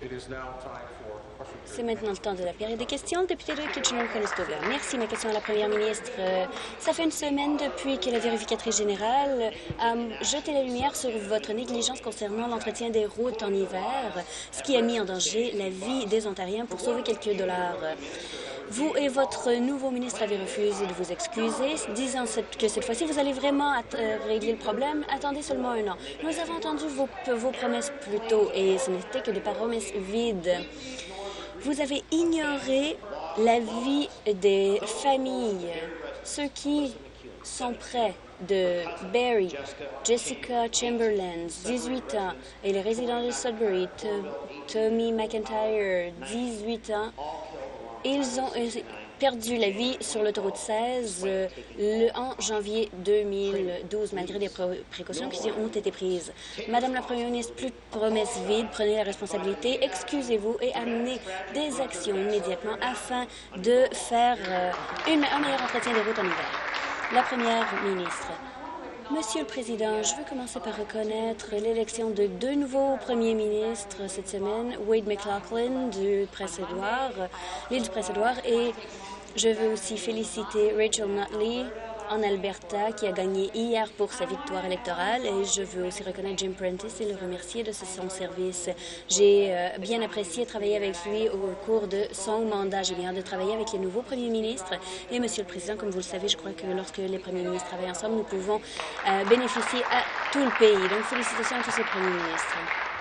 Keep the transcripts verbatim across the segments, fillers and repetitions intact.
C'est maintenant le temps de la période des questions. Le député de Kitchener-Conestoga. Merci. Ma question à la première ministre. Euh, ça fait une semaine depuis que la vérificatrice générale a jeté la lumière sur votre négligence concernant l'entretien des routes en hiver, ce qui a mis en danger la vie des Ontariens pour sauver quelques dollars. Vous et votre nouveau ministre avez refusé de vous excuser, disant que cette fois-ci, vous allez vraiment régler le problème. Attendez seulement un an. Nous avons entendu vos, vos promesses plus tôt et ce n'était que des promesses vides. Vous avez ignoré la vie des familles, ceux qui sont près de Barrie, Jessica Chamberlain, dix-huit ans, et les résidents de Sudbury, Tommy McIntyre, dix-huit ans. Ils ont perdu la vie sur l'autoroute seize euh, le, en janvier deux mille douze, malgré des précautions qui ont été prises. Madame la Première ministre, plus de promesses vides, prenez la responsabilité, excusez-vous et amenez des actions immédiatement afin de faire euh, une, un meilleur entretien des routes en hiver. La Première ministre. Monsieur le Président, je veux commencer par reconnaître l'élection de deux nouveaux premiers ministres cette semaine, Wade McLaughlin du Prince-Édouard, l'île du Prince-Édouard, et je veux aussi féliciter Rachel Notley en Alberta, qui a gagné hier pour sa victoire électorale, et je veux aussi reconnaître Jim Prentice et le remercier de son service. J'ai euh, bien apprécié travailler avec lui au cours de son mandat. J'ai bien hâte de travailler avec les nouveaux premiers ministres. Et, Monsieur le Président, comme vous le savez, je crois que lorsque les premiers ministres travaillent ensemble, nous pouvons euh, bénéficier à tout le pays. Donc, félicitations à tous ces premiers ministres.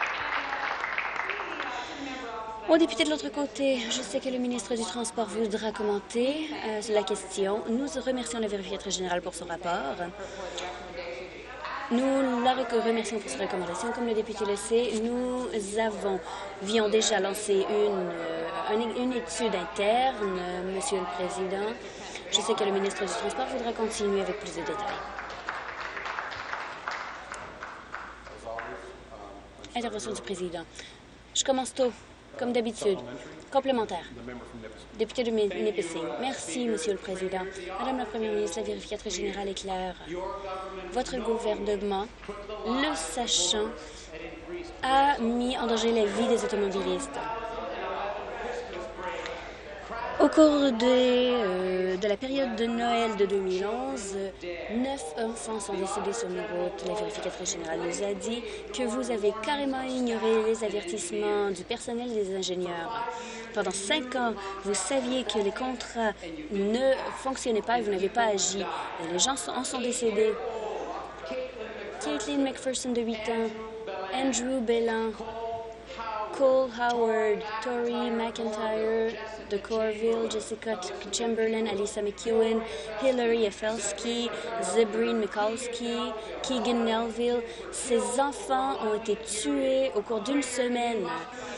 Au député de l'autre côté, je sais que le ministre du Transport voudra commenter euh, la question. Nous remercions la vérificatrice générale pour son rapport. Nous la remercions pour ses recommandations. Comme le député le sait, nous avons, avions déjà lancé une, euh, une étude interne, euh, Monsieur le Président. Je sais que le ministre du Transport voudra continuer avec plus de détails. Intervention du Président. Je commence tôt. Comme d'habitude. Complémentaire. Député de Nipissing. Merci, Monsieur le Président. Madame la Première ministre, la vérificatrice générale est claire. Votre gouvernement, le sachant, a mis en danger la vie des automobilistes. Au cours de, euh, de la période de Noël de deux mille onze, neuf enfants sont décédés sur nos routes. La vérificatrice générale nous a dit que vous avez carrément ignoré les avertissements du personnel et des ingénieurs. Pendant cinq ans, vous saviez que les contrats ne fonctionnaient pas et vous n'avez pas agi. Et les gens en sont décédés. Caitlin McPherson, de huit ans, Andrew Bellan, Cole Howard, Tori McIntyre de Corville, Jessica Chamberlain, Alyssa McEwen, Hillary Efelski, Zebrine Mikulski, Keegan Nelville. Ces enfants ont été tués au cours d'une semaine.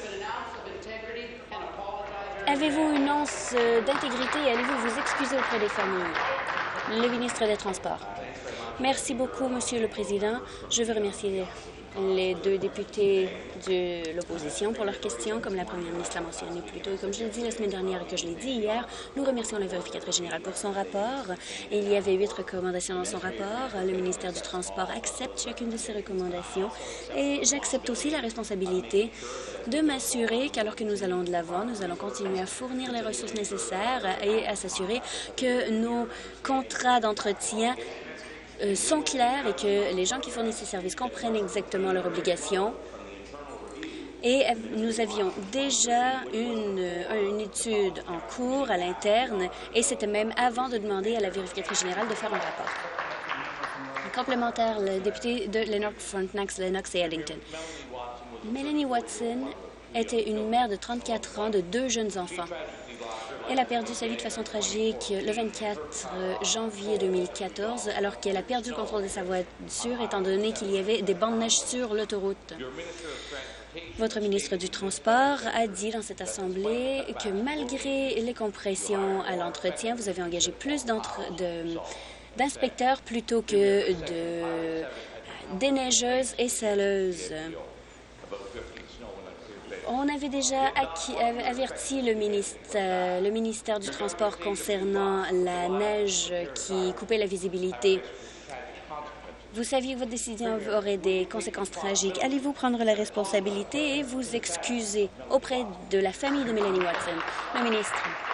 Avez-vous une once d'intégrité et allez-vous vous excuser auprès des familles? Le ministre des Transports. Merci beaucoup, Monsieur le Président. Je veux remercier les deux députés de l'opposition pour leurs questions, comme la première ministre l'a mentionné plus tôt. Et comme je l'ai dit la semaine dernière et que je l'ai dit hier, nous remercions la vérificatrice générale pour son rapport. Il y avait huit recommandations dans son rapport. Le ministère du Transport accepte chacune de ces recommandations et j'accepte aussi la responsabilité de m'assurer qu'alors que nous allons de l'avant, nous allons continuer à fournir les ressources nécessaires et à s'assurer que nos contrats d'entretien Euh, sont clairs et que les gens qui fournissent ces services comprennent exactement leurs obligations. Et nous avions déjà une, une étude en cours à l'interne et c'était même avant de demander à la vérificatrice générale de faire un rapport. Un complémentaire, le député de Lennox-Frontenac, Lennox et Ellington. Melanie Watson était une mère de trente-quatre ans de deux jeunes enfants. Elle a perdu sa vie de façon tragique le vingt-quatre janvier deux mille quatorze, alors qu'elle a perdu le contrôle de sa voiture, étant donné qu'il y avait des bancs de neige sur l'autoroute. Votre ministre du Transport a dit dans cette Assemblée que malgré les compressions à l'entretien, vous avez engagé plus d'inspecteurs plutôt que de déneigeuses et saleuses. On avait déjà acquis, averti le ministère, le ministère du Transport concernant la neige qui coupait la visibilité. Vous saviez que votre décision aurait des conséquences tragiques. Allez-vous prendre la responsabilité et vous excuser auprès de la famille de Mélanie Watson? Le ministre.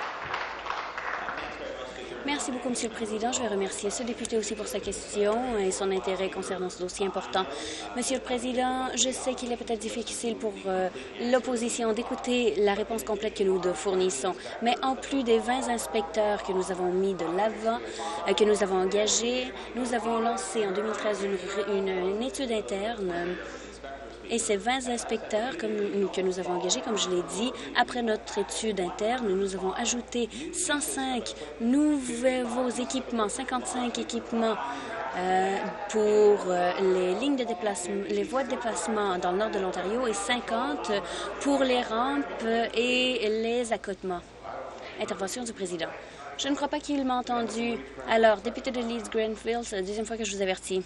Merci beaucoup, Monsieur le Président. Je vais remercier ce député aussi pour sa question et son intérêt concernant ce dossier important. Monsieur le Président, je sais qu'il est peut-être difficile pour euh, l'opposition d'écouter la réponse complète que nous fournissons, mais en plus des vingt inspecteurs que nous avons mis de l'avant, euh, que nous avons engagés, nous avons lancé en deux mille treize une, une, une étude interne. Euh, Et ces vingt inspecteurs comme nous, que nous avons engagés, comme je l'ai dit, après notre étude interne, nous avons ajouté cent cinq nouveaux équipements, cinquante-cinq équipements euh, pour euh, les lignes de déplacement, les voies de déplacement dans le nord de l'Ontario et cinquante pour les rampes et les accotements. Intervention du président. Je ne crois pas qu'il m'a entendu. Alors, député de Leeds-Grenville, c'est la deuxième fois que je vous avertis.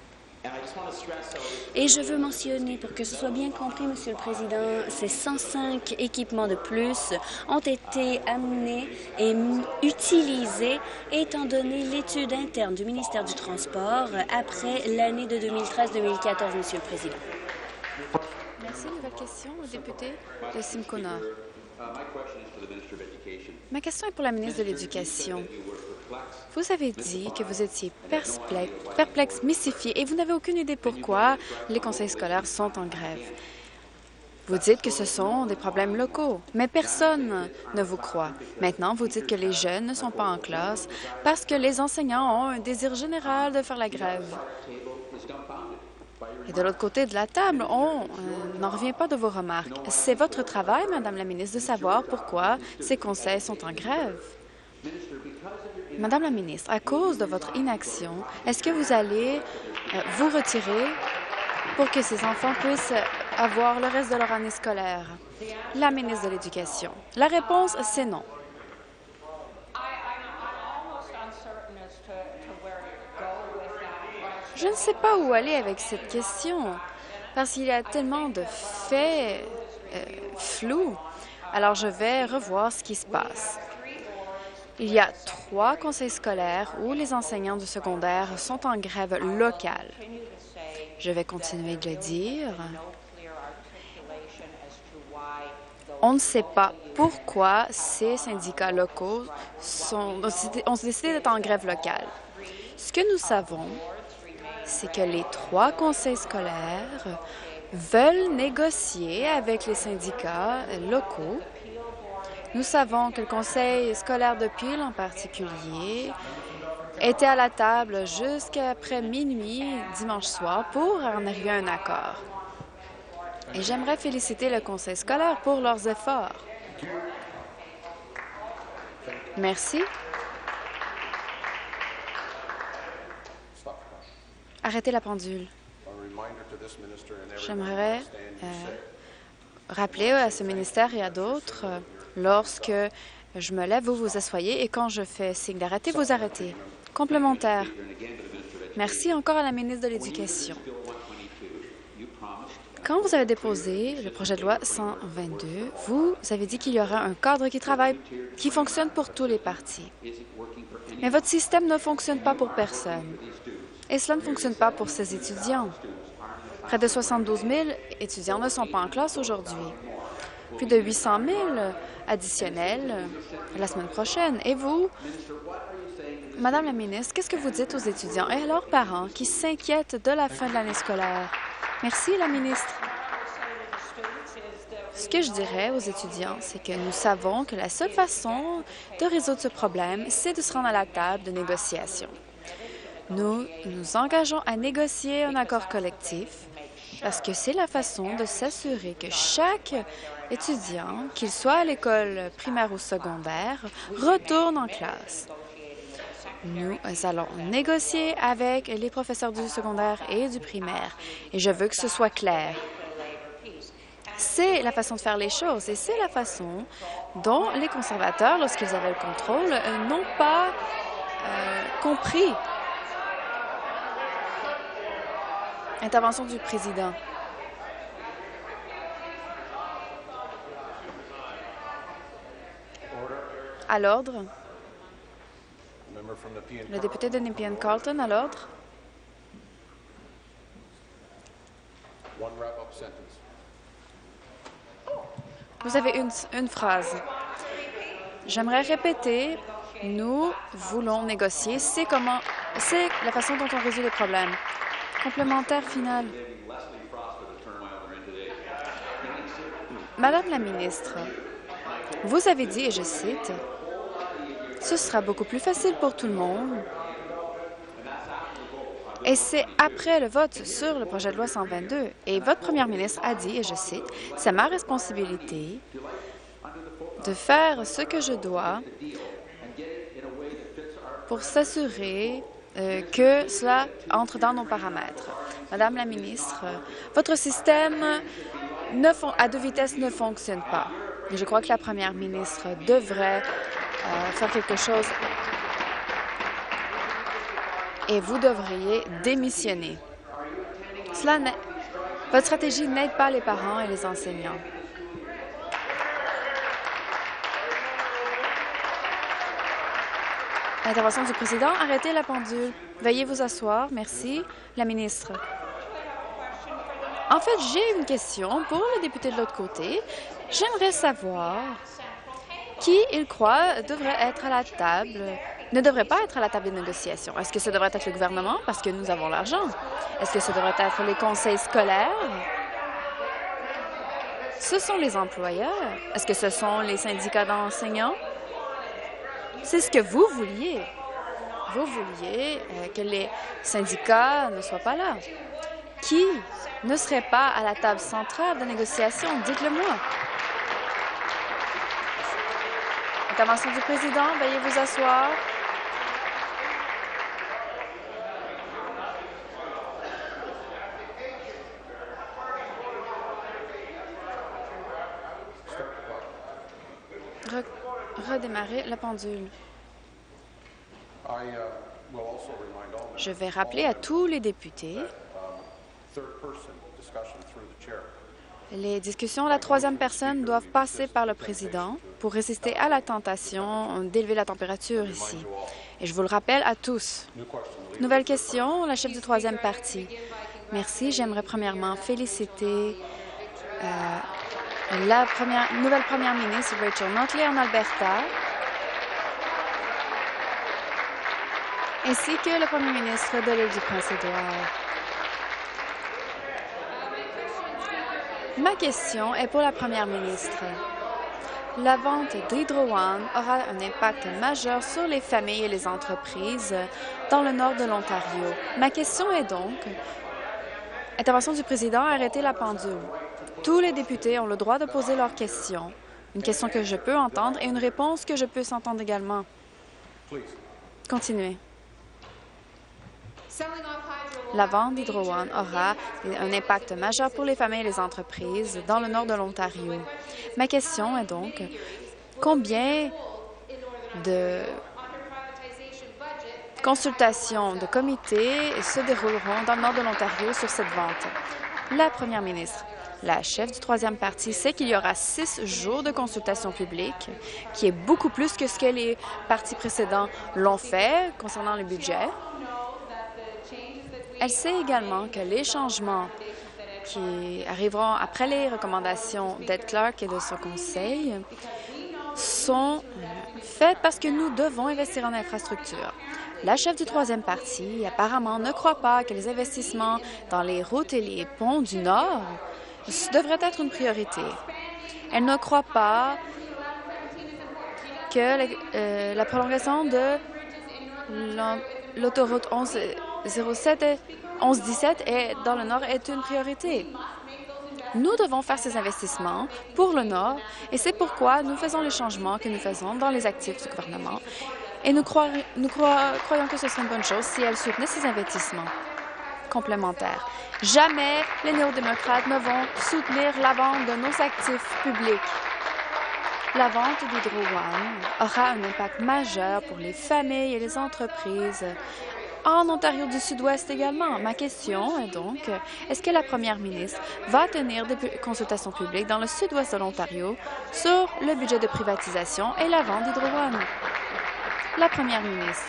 Et je veux mentionner, pour que ce soit bien compris, Monsieur le Président, ces cent cinq équipements de plus ont été amenés et utilisés étant donné l'étude interne du ministère du Transport après l'année de deux mille treize deux mille quatorze, Monsieur le Président. Merci. Nouvelle question au député de Simcoe Nord. Ma question est pour la ministre de l'Éducation. Vous avez dit que vous étiez perplexe, mystifié, et vous n'avez aucune idée pourquoi les conseils scolaires sont en grève. Vous dites que ce sont des problèmes locaux, mais personne ne vous croit. Maintenant, vous dites que les jeunes ne sont pas en classe parce que les enseignants ont un désir général de faire la grève. Et de l'autre côté de la table, on euh, n'en revient pas de vos remarques. C'est votre travail, Madame la ministre, de savoir pourquoi ces conseils sont en grève. Madame la ministre, à cause de votre inaction, est-ce que vous allez euh, vous retirer pour que ces enfants puissent avoir le reste de leur année scolaire? La ministre de l'Éducation. La réponse, c'est non. Je ne sais pas où aller avec cette question, parce qu'il y a tellement de faits euh, flous. Alors, je vais revoir ce qui se passe. Il y a trois conseils scolaires où les enseignants du secondaire sont en grève locale. Je vais continuer de le dire. On ne sait pas pourquoi ces syndicats locaux sont, ont décidé d'être en grève locale. Ce que nous savons, c'est que les trois conseils scolaires veulent négocier avec les syndicats locaux. Nous savons que le conseil scolaire de Peel, en particulier, était à la table jusqu'après minuit dimanche soir pour en arriver à un accord. Et j'aimerais féliciter le conseil scolaire pour leurs efforts. Merci. Arrêtez la pendule. J'aimerais euh, rappeler à ce ministère et à d'autres, euh, lorsque je me lève, vous vous asseyez et quand je fais signe d'arrêter, vous arrêtez. Complémentaire. Merci encore à la ministre de l'Éducation. Quand vous avez déposé le projet de loi cent vingt-deux, vous avez dit qu'il y aura un cadre qui travaille, qui fonctionne pour tous les partis. Mais votre système ne fonctionne pas pour personne. Et cela ne fonctionne pas pour ces étudiants. Près de soixante-douze mille étudiants ne sont pas en classe aujourd'hui. Plus de huit cent mille additionnels la semaine prochaine. Et vous, Madame la ministre, qu'est-ce que vous dites aux étudiants et à leurs parents qui s'inquiètent de la fin de l'année scolaire? Merci, la ministre. Ce que je dirais aux étudiants, c'est que nous savons que la seule façon de résoudre ce problème, c'est de se rendre à la table de négociation. Nous nous engageons à négocier un accord collectif parce que c'est la façon de s'assurer que chaque étudiant, qu'il soit à l'école primaire ou secondaire, retourne en classe. Nous allons négocier avec les professeurs du secondaire et du primaire, et je veux que ce soit clair. C'est la façon de faire les choses, et c'est la façon dont les conservateurs, lorsqu'ils avaient le contrôle, n'ont pas euh, compris. Intervention du président. À l'ordre. Le député de Nepean Carleton, à l'ordre. Vous avez une, une phrase. J'aimerais répéter, nous voulons négocier. C'est comment, c'est la façon dont on résout les problèmes. Complémentaire final. Madame la ministre, vous avez dit, et je cite, « Ce sera beaucoup plus facile pour tout le monde. » Et c'est après le vote sur le projet de loi cent vingt-deux. Et votre première ministre a dit, et je cite, « C'est ma responsabilité de faire ce que je dois pour s'assurer euh, que cela entre dans nos paramètres. » Madame la ministre, votre système ne à deux vitesses ne fonctionne pas. Et je crois que la première ministre devrait euh, faire quelque chose et vous devriez démissionner. Cela votre stratégie n'aide pas les parents et les enseignants. Intervention du président. Arrêtez la pendule. Veuillez vous asseoir. Merci. La ministre. En fait, j'ai une question pour le député de l'autre côté. J'aimerais savoir qui il croit devrait être à la table, ne devrait pas être à la table des négociations. Est-ce que ce devrait être le gouvernement parce que nous avons l'argent? Est-ce que ce devrait être les conseils scolaires? Ce sont les employeurs. Est-ce que ce sont les syndicats d'enseignants? C'est ce que vous vouliez. Vous vouliez euh, que les syndicats ne soient pas là. Qui ne serait pas à la table centrale de négociation? Dites-le-moi. Intervention du président. Veuillez vous asseoir. Re redémarrer la pendule. Je vais rappeler à tous les députés les discussions à la troisième personne doivent passer par le président pour résister à la tentation d'élever la température ici. Et je vous le rappelle à tous. Nouvelle question, la chef du troisième parti. Merci. J'aimerais premièrement féliciter euh, la première, nouvelle première ministre Rachel Notley en Alberta, ainsi que le premier ministre de l'île du Prince-Édouard. Ma question est pour la première ministre. La vente d'Hydro One aura un impact majeur sur les familles et les entreprises dans le nord de l'Ontario. Ma question est donc, intervention du président, arrêtez la pendule. Tous les députés ont le droit de poser leurs questions. Une question que je peux entendre et une réponse que je peux s'entendre également. Continuez. La vente d'Hydro One aura un impact majeur pour les familles et les entreprises dans le nord de l'Ontario. Ma question est donc, combien de consultations de comités se dérouleront dans le nord de l'Ontario sur cette vente? La première ministre, la chef du troisième parti, sait qu'il y aura six jours de consultation publique, qui est beaucoup plus que ce que les partis précédents l'ont fait concernant le budget. Elle sait également que les changements qui arriveront après les recommandations d'Ed Clark et de son conseil sont faits parce que nous devons investir en infrastructure. La chef du troisième parti, apparemment, ne croit pas que les investissements dans les routes et les ponts du Nord devraient être une priorité. Elle ne croit pas que la, euh, la prolongation de l'autoroute onze zéro sept et onze dix-sept est, dans le Nord est une priorité. Nous devons faire ces investissements pour le Nord et c'est pourquoi nous faisons les changements que nous faisons dans les actifs du gouvernement et nous, croir, nous croir, croyons que ce serait une bonne chose si elle soutenait ces investissements complémentaires. Jamais les néo-démocrates ne vont soutenir la vente de nos actifs publics. La vente d'Hydro One aura un impact majeur pour les familles et les entreprises en Ontario du Sud-Ouest également. Ma question est donc, est-ce que la première ministre va tenir des consultations publiques dans le Sud-Ouest de l'Ontario sur le budget de privatisation et la vente d'Hydro One? La première ministre.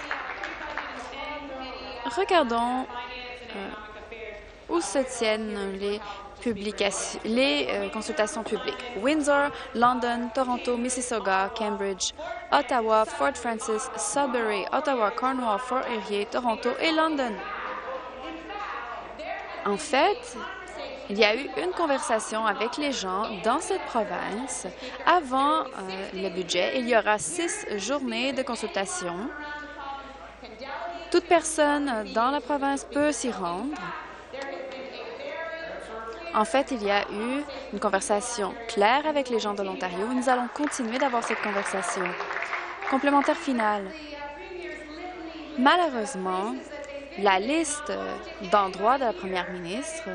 Regardons euh, où se tiennent les publications, les euh, consultations publiques. Windsor, London, Toronto, Mississauga, Cambridge, Ottawa, Fort Francis, Sudbury, Ottawa, Cornwall, Fort Erie, Toronto et London. En fait, il y a eu une conversation avec les gens dans cette province. Avant euh, le budget, il y aura six journées de consultation. Toute personne dans la province peut s'y rendre. En fait, il y a eu une conversation claire avec les gens de l'Ontario et nous allons continuer d'avoir cette conversation. Complémentaire final. Malheureusement, la liste d'endroits de la première ministre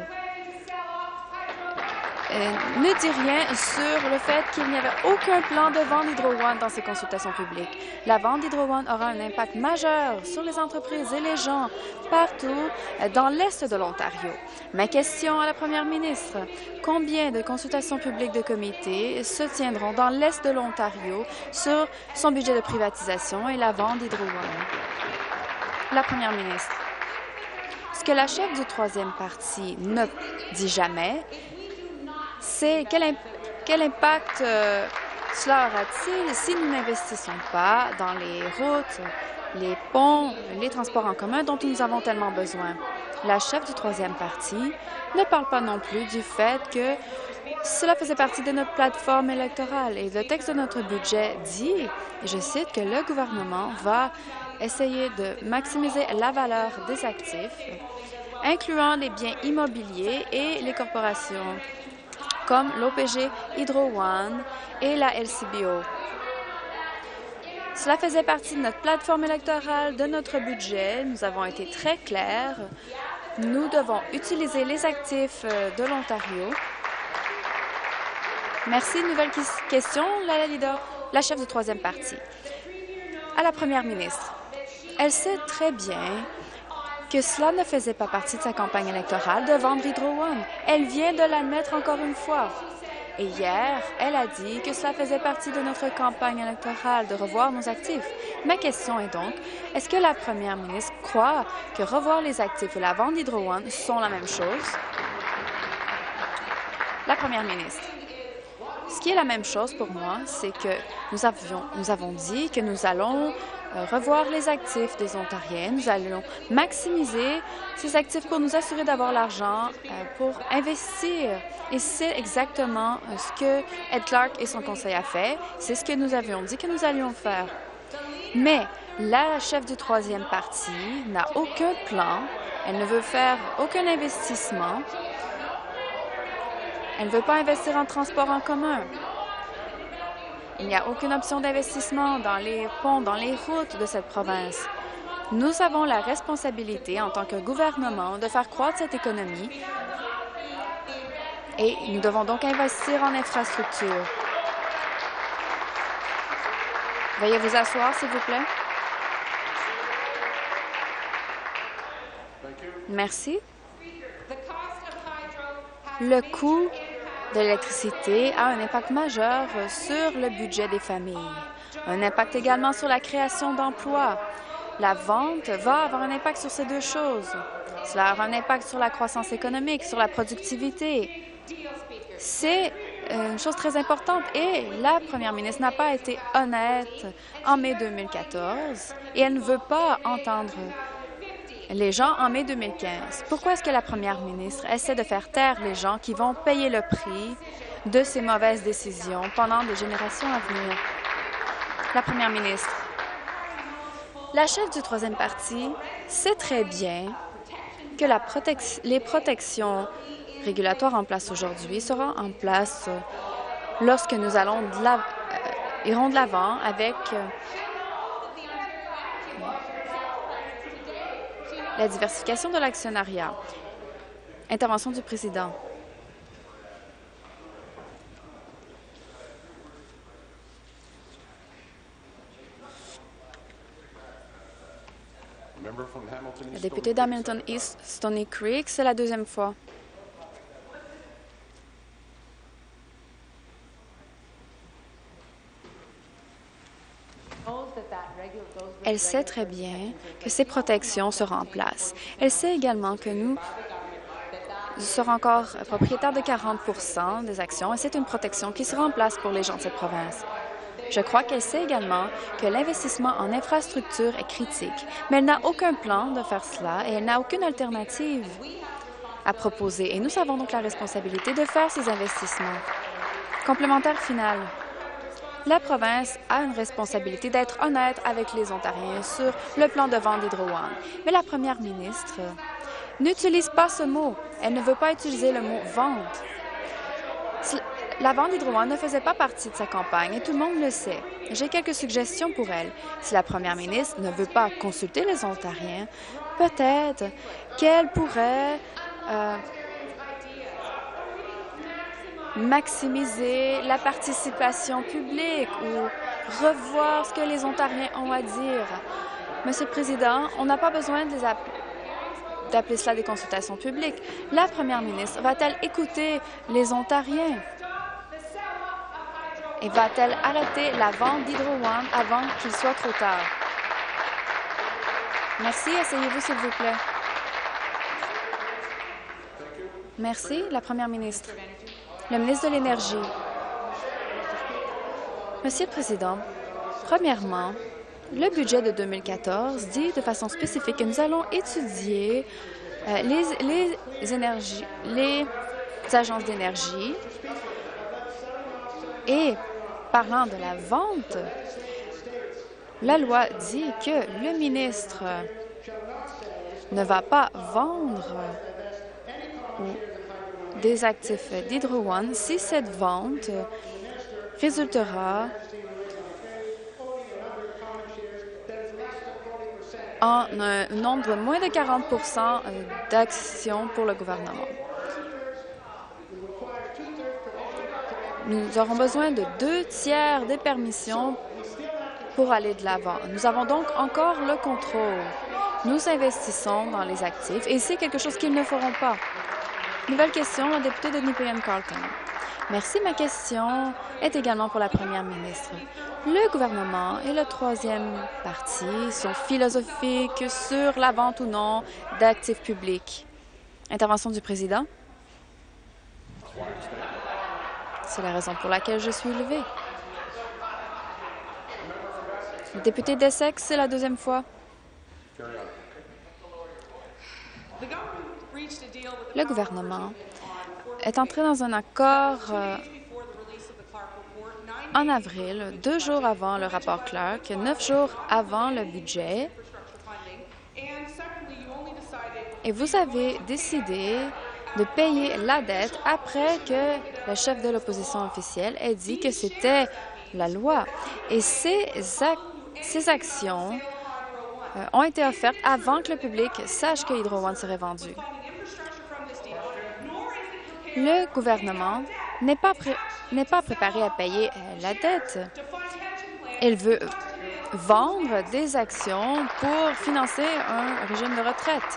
euh, ne dit rien sur le fait qu'il n'y avait aucun plan de vente d'Hydro One dans ces consultations publiques. La vente d'Hydro One aura un impact majeur sur les entreprises et les gens partout dans l'est de l'Ontario. Ma question à la première ministre, combien de consultations publiques de comité se tiendront dans l'est de l'Ontario sur son budget de privatisation et la vente d'Hydro One? La première ministre. Ce que la chef du troisième parti ne dit jamais, c'est quel, imp quel impact euh, cela aura-t-il si nous n'investissons pas dans les routes, les ponts, les transports en commun dont nous avons tellement besoin. La chef du troisième parti ne parle pas non plus du fait que cela faisait partie de notre plateforme électorale et le texte de notre budget dit, et je cite, que le gouvernement va essayer de maximiser la valeur des actifs, incluant les biens immobiliers et les corporations, comme l'O P G, Hydro One et la L C B O. Cela faisait partie de notre plateforme électorale, de notre budget. Nous avons été très clairs. Nous devons utiliser les actifs de l'Ontario. Merci. Nouvelle question, la leader, la chef du troisième parti. À la première ministre. Elle sait très bien que cela ne faisait pas partie de sa campagne électorale de vendre Hydro One. Elle vient de l'admettre encore une fois. Et hier, elle a dit que cela faisait partie de notre campagne électorale de revoir nos actifs. Ma question est donc, est-ce que la première ministre croit que revoir les actifs et la vente d'Hydro One sont la même chose? La première ministre. Ce qui est la même chose pour moi, c'est que nous, avions, nous avons dit que nous allons euh, revoir les actifs des Ontariens. Nous allons maximiser ces actifs pour nous assurer d'avoir l'argent euh, pour investir. Et c'est exactement euh, ce que Ed Clark et son conseil a fait. C'est ce que nous avions dit que nous allions faire. Mais la chef du troisième parti n'a aucun plan. Elle ne veut faire aucun investissement. Elle ne veut pas investir en transport en commun. Il n'y a aucune option d'investissement dans les ponts, dans les routes de cette province. Nous avons la responsabilité, en tant que gouvernement, de faire croître cette économie et nous devons donc investir en infrastructure. Veuillez vous asseoir, s'il vous plaît. Merci. Le coût de l'électricité a un impact majeur sur le budget des familles, un impact également sur la création d'emplois. La vente va avoir un impact sur ces deux choses. Cela aura un impact sur la croissance économique, sur la productivité. C'est une chose très importante et la première ministre n'a pas été honnête en mai deux mille quatorze et elle ne veut pas entendre les gens en mai deux mille quinze. Pourquoi est-ce que la première ministre essaie de faire taire les gens qui vont payer le prix de ces mauvaises décisions pendant des générations à venir? La première ministre. La chef du troisième parti sait très bien que la protec- les protections régulatoires en place aujourd'hui seront en place lorsque nous allons de la- euh, irons de l'avant avec euh, la diversification de l'actionnariat. Intervention du président. La députée d'Hamilton East, Stony Creek, c'est la deuxième fois. Elle sait très bien que ces protections seront en place. Elle sait également que nous sera encore propriétaire de quarante pour cent des actions et c'est une protection qui sera en place pour les gens de cette province. Je crois qu'elle sait également que l'investissement en infrastructure est critique, mais elle n'a aucun plan de faire cela et elle n'a aucune alternative à proposer. Et nous avons donc la responsabilité de faire ces investissements. Complémentaire final. La province a une responsabilité d'être honnête avec les Ontariens sur le plan de vente d'Hydro One. Mais la première ministre n'utilise pas ce mot. Elle ne veut pas utiliser le mot « vente ». La vente d'Hydro One ne faisait pas partie de sa campagne et tout le monde le sait. J'ai quelques suggestions pour elle. Si la première ministre ne veut pas consulter les Ontariens, peut-être qu'elle pourrait euh, maximiser la participation publique ou revoir ce que les Ontariens ont à dire. Monsieur le Président, on n'a pas besoin de les appeler. d'appeler cela des consultations publiques. La première ministre va-t-elle écouter les Ontariens? Et va-t-elle arrêter la vente d'Hydro One avant qu'il soit trop tard? Merci. Asseyez-vous, s'il vous plaît. Merci. La première ministre. Le ministre de l'Énergie. Monsieur le Président, premièrement, le budget de deux mille quatorze dit de façon spécifique que nous allons étudier euh, les, les, énergies, les agences d'énergie et parlant de la vente, la loi dit que le ministre ne va pas vendre des actifs d'Hydro One si cette vente résultera en un nombre de moins de quarante pour cent d'actions pour le gouvernement. Nous aurons besoin de deux tiers des permissions pour aller de l'avant. Nous avons donc encore le contrôle. Nous investissons dans les actifs et c'est quelque chose qu'ils ne feront pas. Nouvelle question, la députée de Nepean-Carleton. Merci. Ma question est également pour la première ministre. Le gouvernement et le troisième parti sont philosophiques sur la vente ou non d'actifs publics. Intervention du président. C'est la raison pour laquelle je suis levée. Le député d'Essex, c'est la deuxième fois. Le gouvernement est entré dans un accord euh, en avril, deux jours avant le rapport Clark, neuf jours avant le budget. Et vous avez décidé de payer la dette après que le chef de l'opposition officielle ait dit que c'était la loi. Et ces, ac ces actions euh, ont été offertes avant que le public sache que Hydro One serait vendu. Le gouvernement n'est pas, pré n'est pas préparé à payer euh, la dette. Il veut vendre des actions pour financer un régime de retraite.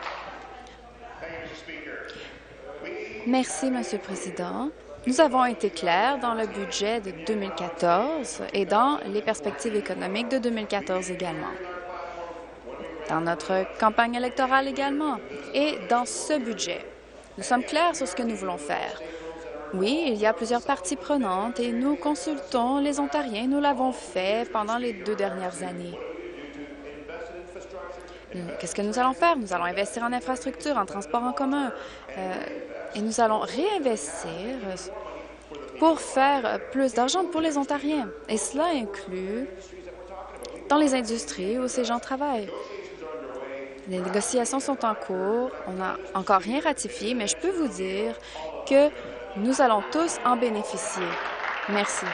Merci, Monsieur le Président. Nous avons été clairs dans le budget de deux mille quatorze et dans les perspectives économiques de deux mille quatorze également. Dans notre campagne électorale également et dans ce budget. Nous sommes clairs sur ce que nous voulons faire. Oui, il y a plusieurs parties prenantes et nous consultons les Ontariens. Nous l'avons fait pendant les deux dernières années. Qu'est-ce que nous allons faire? Nous allons investir en infrastructure, en transport en commun euh, et nous allons réinvestir pour faire plus d'argent pour les Ontariens. Et cela inclut dans les industries où ces gens travaillent. Les négociations sont en cours. On n'a encore rien ratifié, mais je peux vous dire que nous allons tous en bénéficier. Merci.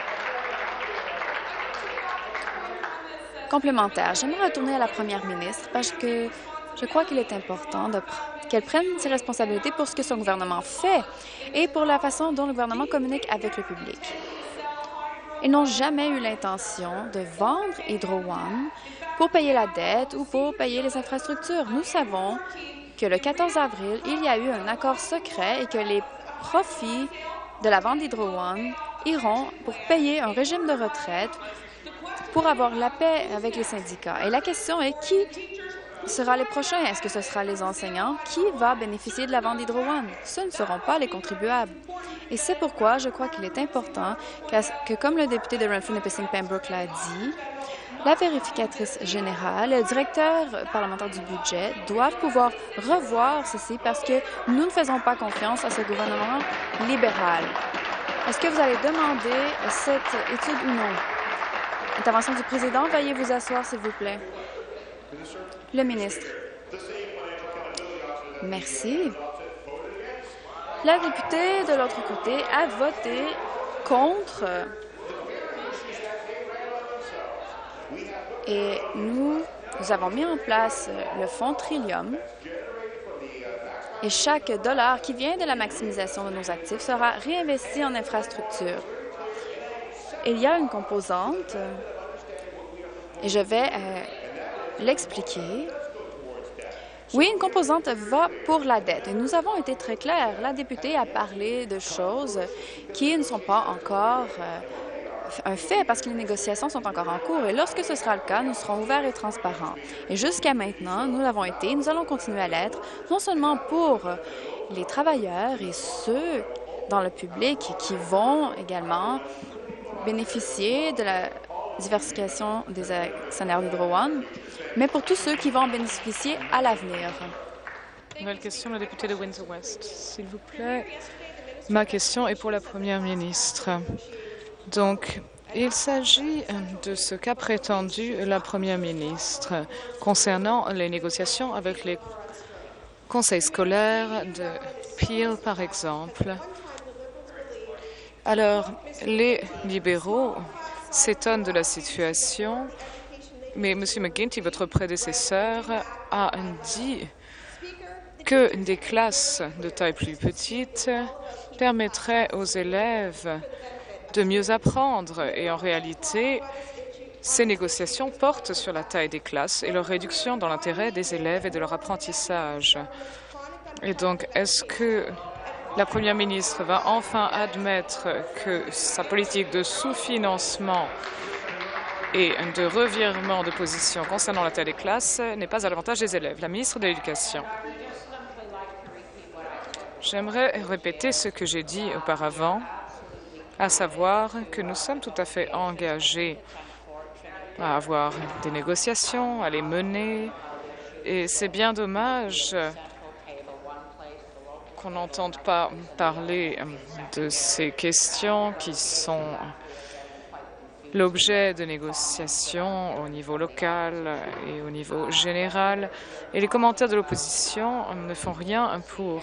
Complémentaire. J'aimerais retourner à la première ministre parce que je crois qu'il est important qu'elle prenne ses responsabilités pour ce que son gouvernement fait et pour la façon dont le gouvernement communique avec le public. Ils n'ont jamais eu l'intention de vendre Hydro One pour payer la dette ou pour payer les infrastructures. Nous savons que le quatorze avril, il y a eu un accord secret et que les profits de la vente d'Hydro One iront pour payer un régime de retraite pour avoir la paix avec les syndicats. Et la question est qui sera les prochains? Est-ce que ce sera les enseignants? Qui va bénéficier de la vente d'Hydro One? Ce ne seront pas les contribuables. Et c'est pourquoi je crois qu'il est important que, comme le député de Renfrew-Nipissing Pembroke l'a dit, la vérificatrice générale et le directeur parlementaire du budget doivent pouvoir revoir ceci parce que nous ne faisons pas confiance à ce gouvernement libéral. Est-ce que vous allez demander cette étude ou non? Intervention du président. Veuillez vous asseoir, s'il vous plaît. Le ministre. Merci. La députée de l'autre côté a voté contre et nous, nous avons mis en place le fonds Trillium et chaque dollar qui vient de la maximisation de nos actifs sera réinvesti en infrastructure. Il y a une composante et je vais euh, l'expliquer. Oui, une composante va pour la dette. Et nous avons été très clairs. La députée a parlé de choses qui ne sont pas encore euh, un fait parce que les négociations sont encore en cours. Et lorsque ce sera le cas, nous serons ouverts et transparents. Et jusqu'à maintenant, nous l'avons été. Nous allons continuer à l'être, non seulement pour les travailleurs et ceux dans le public qui vont également bénéficier de la diversification des actionnaires d'Hydro One, mais pour tous ceux qui vont en bénéficier à l'avenir. Nouvelle question, le député de Windsor-West, s'il vous plaît. Ma question est pour la Première ministre. Donc, il s'agit de ce qu'a prétendu la Première ministre concernant les négociations avec les conseils scolaires de Peel, par exemple. Alors, les libéraux s'étonnent de la situation, mais M. McGuinty, votre prédécesseur, a dit que des classes de taille plus petite permettraient aux élèves de mieux apprendre. Et en réalité, ces négociations portent sur la taille des classes et leur réduction dans l'intérêt des élèves et de leur apprentissage. Et donc, est-ce que la Première ministre va enfin admettre que sa politique de sous-financement et de revirement de position concernant la taille des classes n'est pas à l'avantage des élèves? La ministre de l'Éducation. J'aimerais répéter ce que j'ai dit auparavant, à savoir que nous sommes tout à fait engagés à avoir des négociations, à les mener, et c'est bien dommage qu'on n'entende pas parler de ces questions qui sont l'objet de négociations au niveau local et au niveau général. Et les commentaires de l'opposition ne font rien pour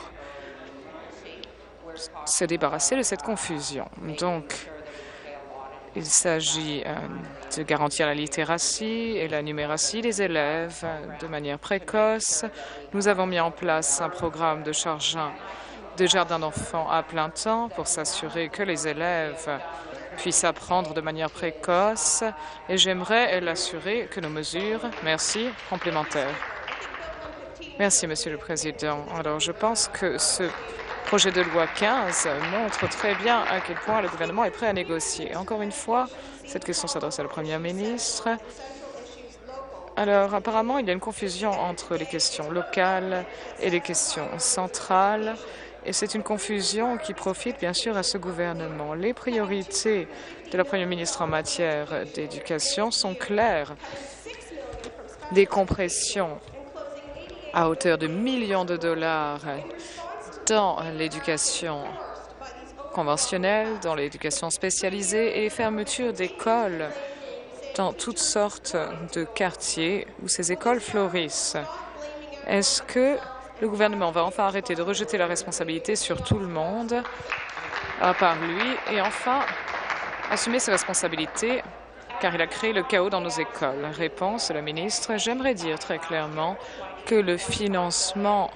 se débarrasser de cette confusion. Donc, il s'agit de garantir la littératie et la numératie des élèves de manière précoce. Nous avons mis en place un programme de chargement de jardins d'enfants à plein temps pour s'assurer que les élèves puissent apprendre de manière précoce. Et j'aimerais l'assurer que nos mesures, merci, complémentaires. Merci, Monsieur le Président. Alors, je pense que ce projet de loi quinze montre très bien à quel point le gouvernement est prêt à négocier. Encore une fois, cette question s'adresse à la Première ministre. Alors, apparemment, il y a une confusion entre les questions locales et les questions centrales. Et c'est une confusion qui profite, bien sûr, à ce gouvernement. Les priorités de la Première ministre en matière d'éducation sont claires. Des compressions à hauteur de millions de dollars dans l'éducation conventionnelle, dans l'éducation spécialisée et fermeture d'écoles dans toutes sortes de quartiers où ces écoles fleurissent. Est-ce que le gouvernement va enfin arrêter de rejeter la responsabilité sur tout le monde, à part lui, et enfin assumer ses responsabilités car il a créé le chaos dans nos écoles? Réponse de la ministre. J'aimerais dire très clairement que le financement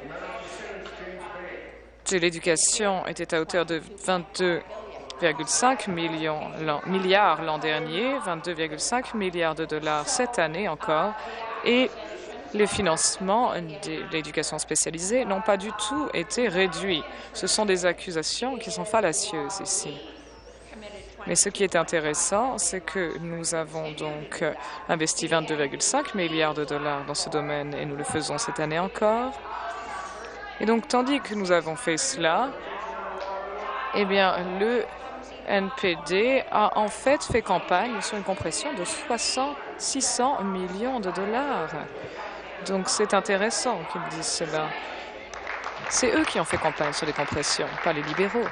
de l'éducation était à hauteur de vingt-deux virgule cinq milliards l'an dernier, vingt-deux virgule cinq milliards de dollars cette année encore, et les financements de l'éducation spécialisée n'ont pas du tout été réduits. Ce sont des accusations qui sont fallacieuses ici. Mais ce qui est intéressant, c'est que nous avons donc investi vingt-deux virgule cinq milliards de dollars dans ce domaine et nous le faisons cette année encore. Et donc, tandis que nous avons fait cela, eh bien, le N P D a en fait fait campagne sur une compression de six cents millions de dollars. Donc, c'est intéressant qu'ils disent cela. C'est eux qui ont fait campagne sur les compressions, pas les libéraux.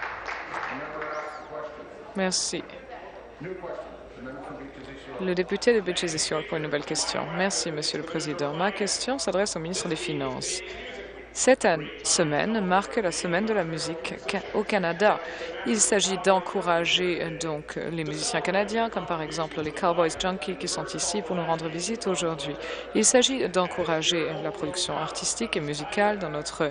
Merci. Le député de Beaches et York pour une nouvelle question. Merci, Monsieur le Président. Ma question s'adresse au ministre des Finances. Cette semaine marque la semaine de la musique au Canada. Il s'agit d'encourager donc les musiciens canadiens, comme par exemple les Cowboys Junkies qui sont ici pour nous rendre visite aujourd'hui. Il s'agit d'encourager la production artistique et musicale dans notre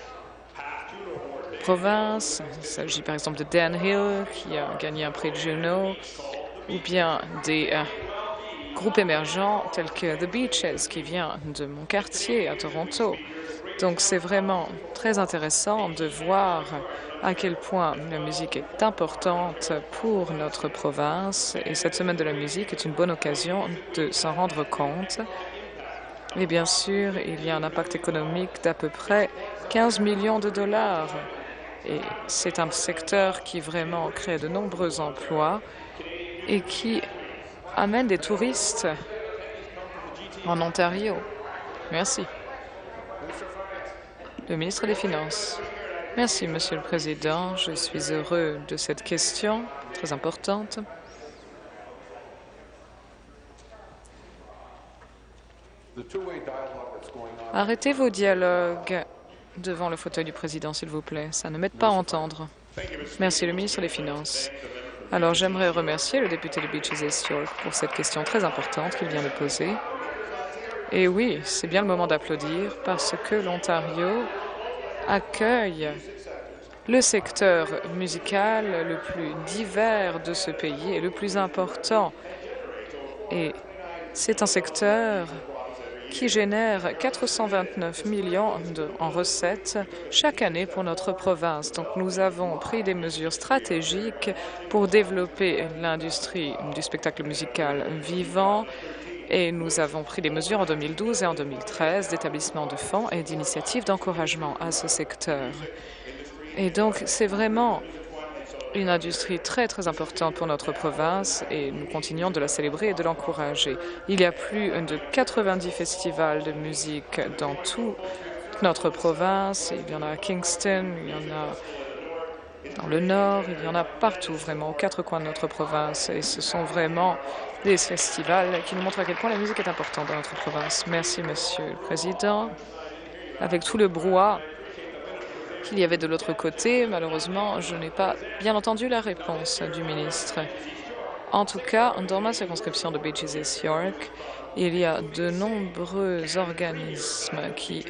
province. Il s'agit par exemple de Dan Hill qui a gagné un prix de Juno, ou bien des euh, groupes émergents tels que The Beaches qui vient de mon quartier à Toronto. Donc c'est vraiment très intéressant de voir à quel point la musique est importante pour notre province et cette semaine de la musique est une bonne occasion de s'en rendre compte. Et bien sûr, il y a un impact économique d'à peu près quinze millions de dollars. Et c'est un secteur qui vraiment crée de nombreux emplois et qui amène des touristes en Ontario. Merci. Le ministre des Finances. Merci, Monsieur le Président. Je suis heureux de cette question très importante. Arrêtez vos dialogues devant le fauteuil du président, s'il vous plaît. Ça ne m'aide pas à entendre. Merci, le ministre des Finances. Alors, j'aimerais remercier le député de Beaches et York pour cette question très importante qu'il vient de poser. Et oui, c'est bien le moment d'applaudir parce que l'Ontario accueille le secteur musical le plus divers de ce pays et le plus important. Et c'est un secteur qui génère quatre cent vingt-neuf millions de, en recettes chaque année pour notre province. Donc nous avons pris des mesures stratégiques pour développer l'industrie du spectacle musical vivant et nous avons pris des mesures en deux mille douze et en deux mille treize d'établissement de fonds et d'initiatives d'encouragement à ce secteur. Et donc c'est vraiment une industrie très, très importante pour notre province et nous continuons de la célébrer et de l'encourager. Il y a plus de quatre-vingt-dix festivals de musique dans toute notre province. Il y en a à Kingston, il y en a dans le nord, il y en a partout, vraiment, aux quatre coins de notre province. Et ce sont vraiment des festivals qui nous montrent à quel point la musique est importante dans notre province. Merci, Monsieur le Président. Avec tout le brouhaha qu'il y avait de l'autre côté, malheureusement, je n'ai pas bien entendu la réponse du ministre. En tout cas, dans ma circonscription de Beaches et York, il y a de nombreux organismes qui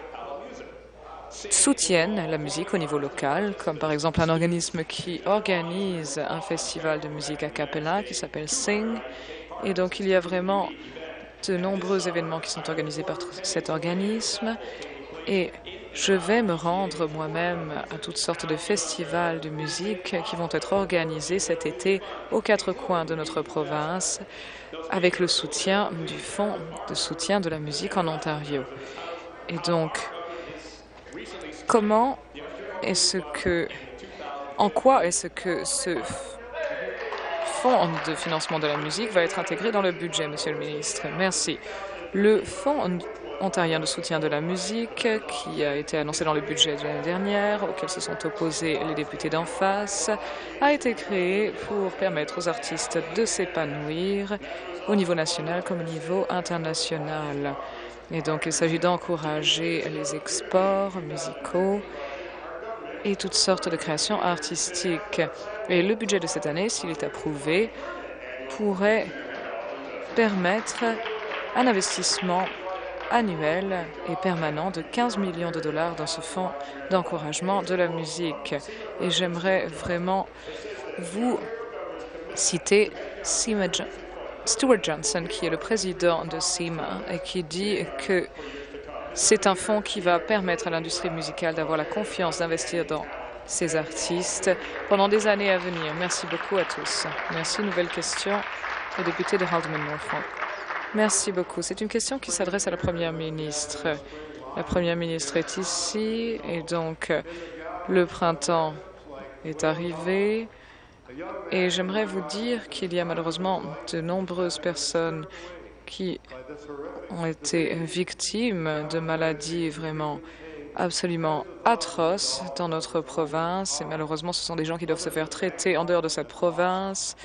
soutiennent la musique au niveau local, comme par exemple un organisme qui organise un festival de musique a cappella qui s'appelle Sing. Et donc, il y a vraiment de nombreux événements qui sont organisés par cet organisme. Et je vais me rendre moi-même à toutes sortes de festivals de musique qui vont être organisés cet été aux quatre coins de notre province avec le soutien du Fonds de soutien de la musique en Ontario. Et donc, comment est-ce que, en quoi est-ce que ce Fonds de financement de la musique va être intégré dans le budget, Monsieur le ministre? Merci. Le Fonds ontarien de soutien de la musique, qui a été annoncé dans le budget de l'année dernière, auquel se sont opposés les députés d'en face, a été créé pour permettre aux artistes de s'épanouir au niveau national comme au niveau international. Et donc, il s'agit d'encourager les exports musicaux et toutes sortes de créations artistiques. Et le budget de cette année, s'il est approuvé, pourrait permettre un investissement annuel et permanent de quinze millions de dollars dans ce fonds d'encouragement de la musique. Et j'aimerais vraiment vous citer Sima jo Stuart Johnson, qui est le président de Sima et qui dit que c'est un fonds qui va permettre à l'industrie musicale d'avoir la confiance d'investir dans ces artistes pendant des années à venir. Merci beaucoup à tous. Merci. Nouvelle question, le député de Haldimand-Norfolk. Merci beaucoup. C'est une question qui s'adresse à la Première ministre. La Première ministre est ici et donc le printemps est arrivé. Et j'aimerais vous dire qu'il y a malheureusement de nombreuses personnes qui ont été victimes de maladies vraiment absolument atroces dans notre province. Et malheureusement, ce sont des gens qui doivent se faire traiter en dehors de cette province,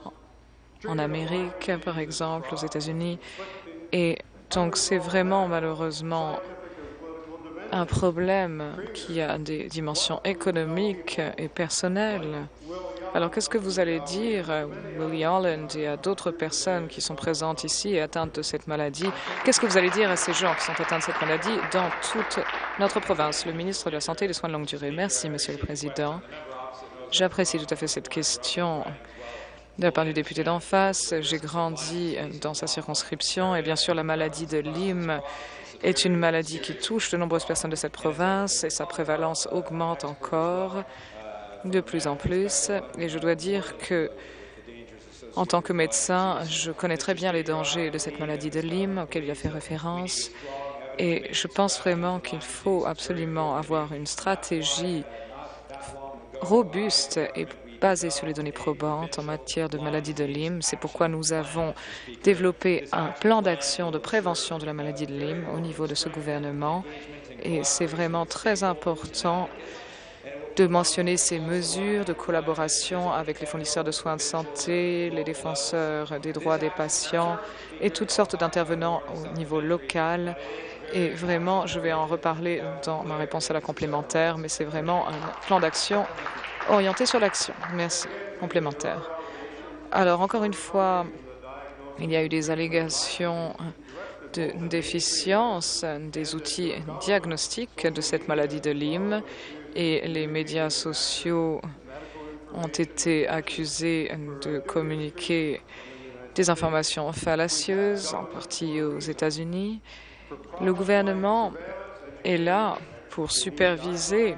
en Amérique, par exemple, aux États-Unis. Et donc, c'est vraiment malheureusement un problème qui a des dimensions économiques et personnelles. Alors, qu'est-ce que vous allez dire à Willie Holland et à d'autres personnes qui sont présentes ici et atteintes de cette maladie? Qu'est-ce que vous allez dire à ces gens qui sont atteints de cette maladie dans toute notre province? Le ministre de la Santé et des Soins de longue durée. Merci, Monsieur le Président. J'apprécie tout à fait cette question de la part du député d'en face. J'ai grandi dans sa circonscription et bien sûr, la maladie de Lyme est une maladie qui touche de nombreuses personnes de cette province et sa prévalence augmente encore de plus en plus. Et je dois dire que, en tant que médecin, je connais très bien les dangers de cette maladie de Lyme auquel il a fait référence. Et je pense vraiment qu'il faut absolument avoir une stratégie robuste et basée sur les données probantes en matière de maladie de Lyme. C'est pourquoi nous avons développé un plan d'action de prévention de la maladie de Lyme au niveau de ce gouvernement. Et c'est vraiment très important de mentionner ces mesures de collaboration avec les fournisseurs de soins de santé, les défenseurs des droits des patients et toutes sortes d'intervenants au niveau local. Et vraiment, je vais en reparler dans ma réponse à la complémentaire, mais c'est vraiment un plan d'action orienté sur l'action. Merci. Complémentaire. Alors, encore une fois, il y a eu des allégations de déficience des outils diagnostiques de cette maladie de Lyme et les médias sociaux ont été accusés de communiquer des informations fallacieuses, en partie aux États-Unis. Le gouvernement est là pour superviser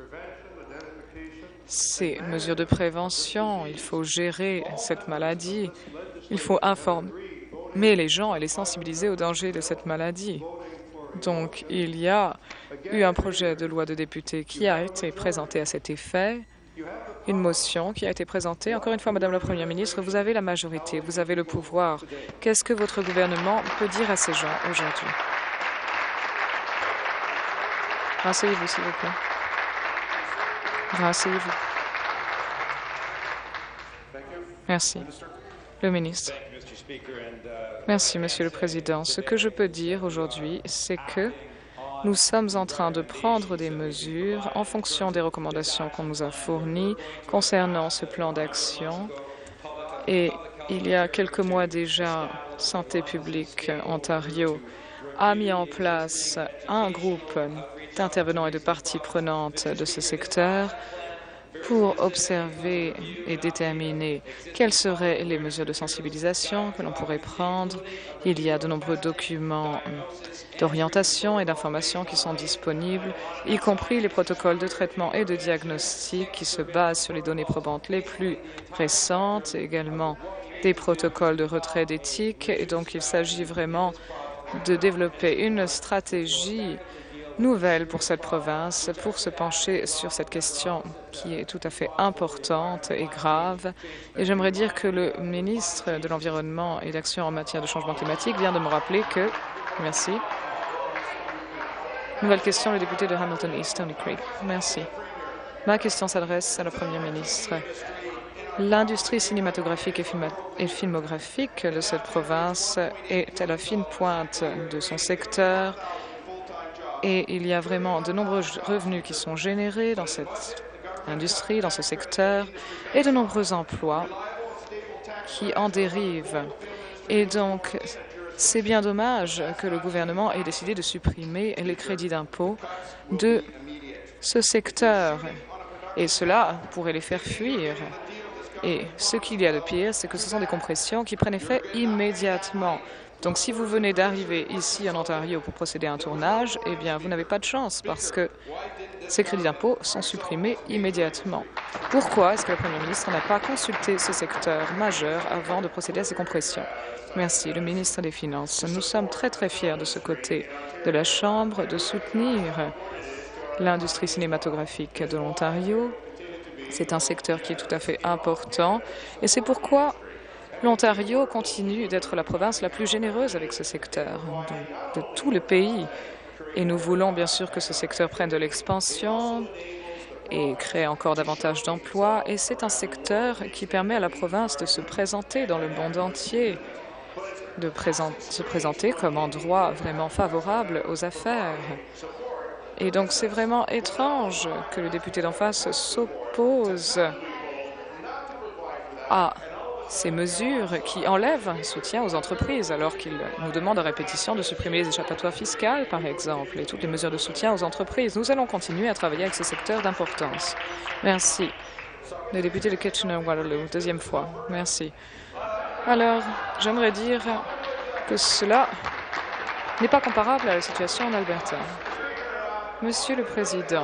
ces mesures de prévention. Il faut gérer cette maladie. Il faut informer les gens et les sensibiliser aux dangers de cette maladie. Donc, il y a eu un projet de loi de député qui a été présenté à cet effet, une motion qui a été présentée. Encore une fois, Madame la Première ministre, vous avez la majorité, vous avez le pouvoir. Qu'est-ce que votre gouvernement peut dire à ces gens aujourd'hui? Rasseyez-vous, s'il vous plaît. Rasseyez-vous. Merci. Le ministre. Merci, Monsieur le Président. Ce que je peux dire aujourd'hui, c'est que nous sommes en train de prendre des mesures en fonction des recommandations qu'on nous a fournies concernant ce plan d'action. Et il y a quelques mois déjà, Santé publique Ontario a mis en place un groupe d'intervenants et de parties prenantes de ce secteur pour observer et déterminer quelles seraient les mesures de sensibilisation que l'on pourrait prendre. Il y a de nombreux documents d'orientation et d'information qui sont disponibles, y compris les protocoles de traitement et de diagnostic qui se basent sur les données probantes les plus récentes, et également des protocoles de retrait d'éthique. Et donc, il s'agit vraiment de développer une stratégie nouvelle pour cette province, pour se pencher sur cette question qui est tout à fait importante et grave. Et j'aimerais dire que le ministre de l'Environnement et d'Action en matière de changement climatique vient de me rappeler que... Merci. Nouvelle question, le député de Hamilton East, Stony Creek. Merci. Ma question s'adresse à la Première ministre. L'industrie cinématographique et, film et filmographique de cette province est à la fine pointe de son secteur. Et il y a vraiment de nombreux revenus qui sont générés dans cette industrie, dans ce secteur, et de nombreux emplois qui en dérivent. Et donc, c'est bien dommage que le gouvernement ait décidé de supprimer les crédits d'impôt de ce secteur. Et cela pourrait les faire fuir. Et ce qu'il y a de pire, c'est que ce sont des compressions qui prennent effet immédiatement. Donc, si vous venez d'arriver ici en Ontario pour procéder à un tournage, eh bien, vous n'avez pas de chance parce que ces crédits d'impôt sont supprimés immédiatement. Pourquoi est-ce que le Premier ministre n'a pas consulté ce secteur majeur avant de procéder à ces compressions? Merci. Le ministre des Finances. Nous sommes très, très fiers de ce côté de la Chambre de soutenir l'industrie cinématographique de l'Ontario. C'est un secteur qui est tout à fait important et c'est pourquoi l'Ontario continue d'être la province la plus généreuse avec ce secteur de, de tout le pays. Et nous voulons bien sûr que ce secteur prenne de l'expansion et crée encore davantage d'emplois. Et c'est un secteur qui permet à la province de se présenter dans le monde entier, de présent, se présenter comme endroit vraiment favorable aux affaires. Et donc c'est vraiment étrange que le député d'en face s'oppose à ces mesures qui enlèvent un soutien aux entreprises, alors qu'il nous demande à répétition de supprimer les échappatoires fiscales, par exemple, et toutes les mesures de soutien aux entreprises. Nous allons continuer à travailler avec ce secteur d'importance. Merci. Le député de Kitchener-Waterloo, deuxième fois. Merci. Alors, j'aimerais dire que cela n'est pas comparable à la situation en Alberta. Monsieur le Président,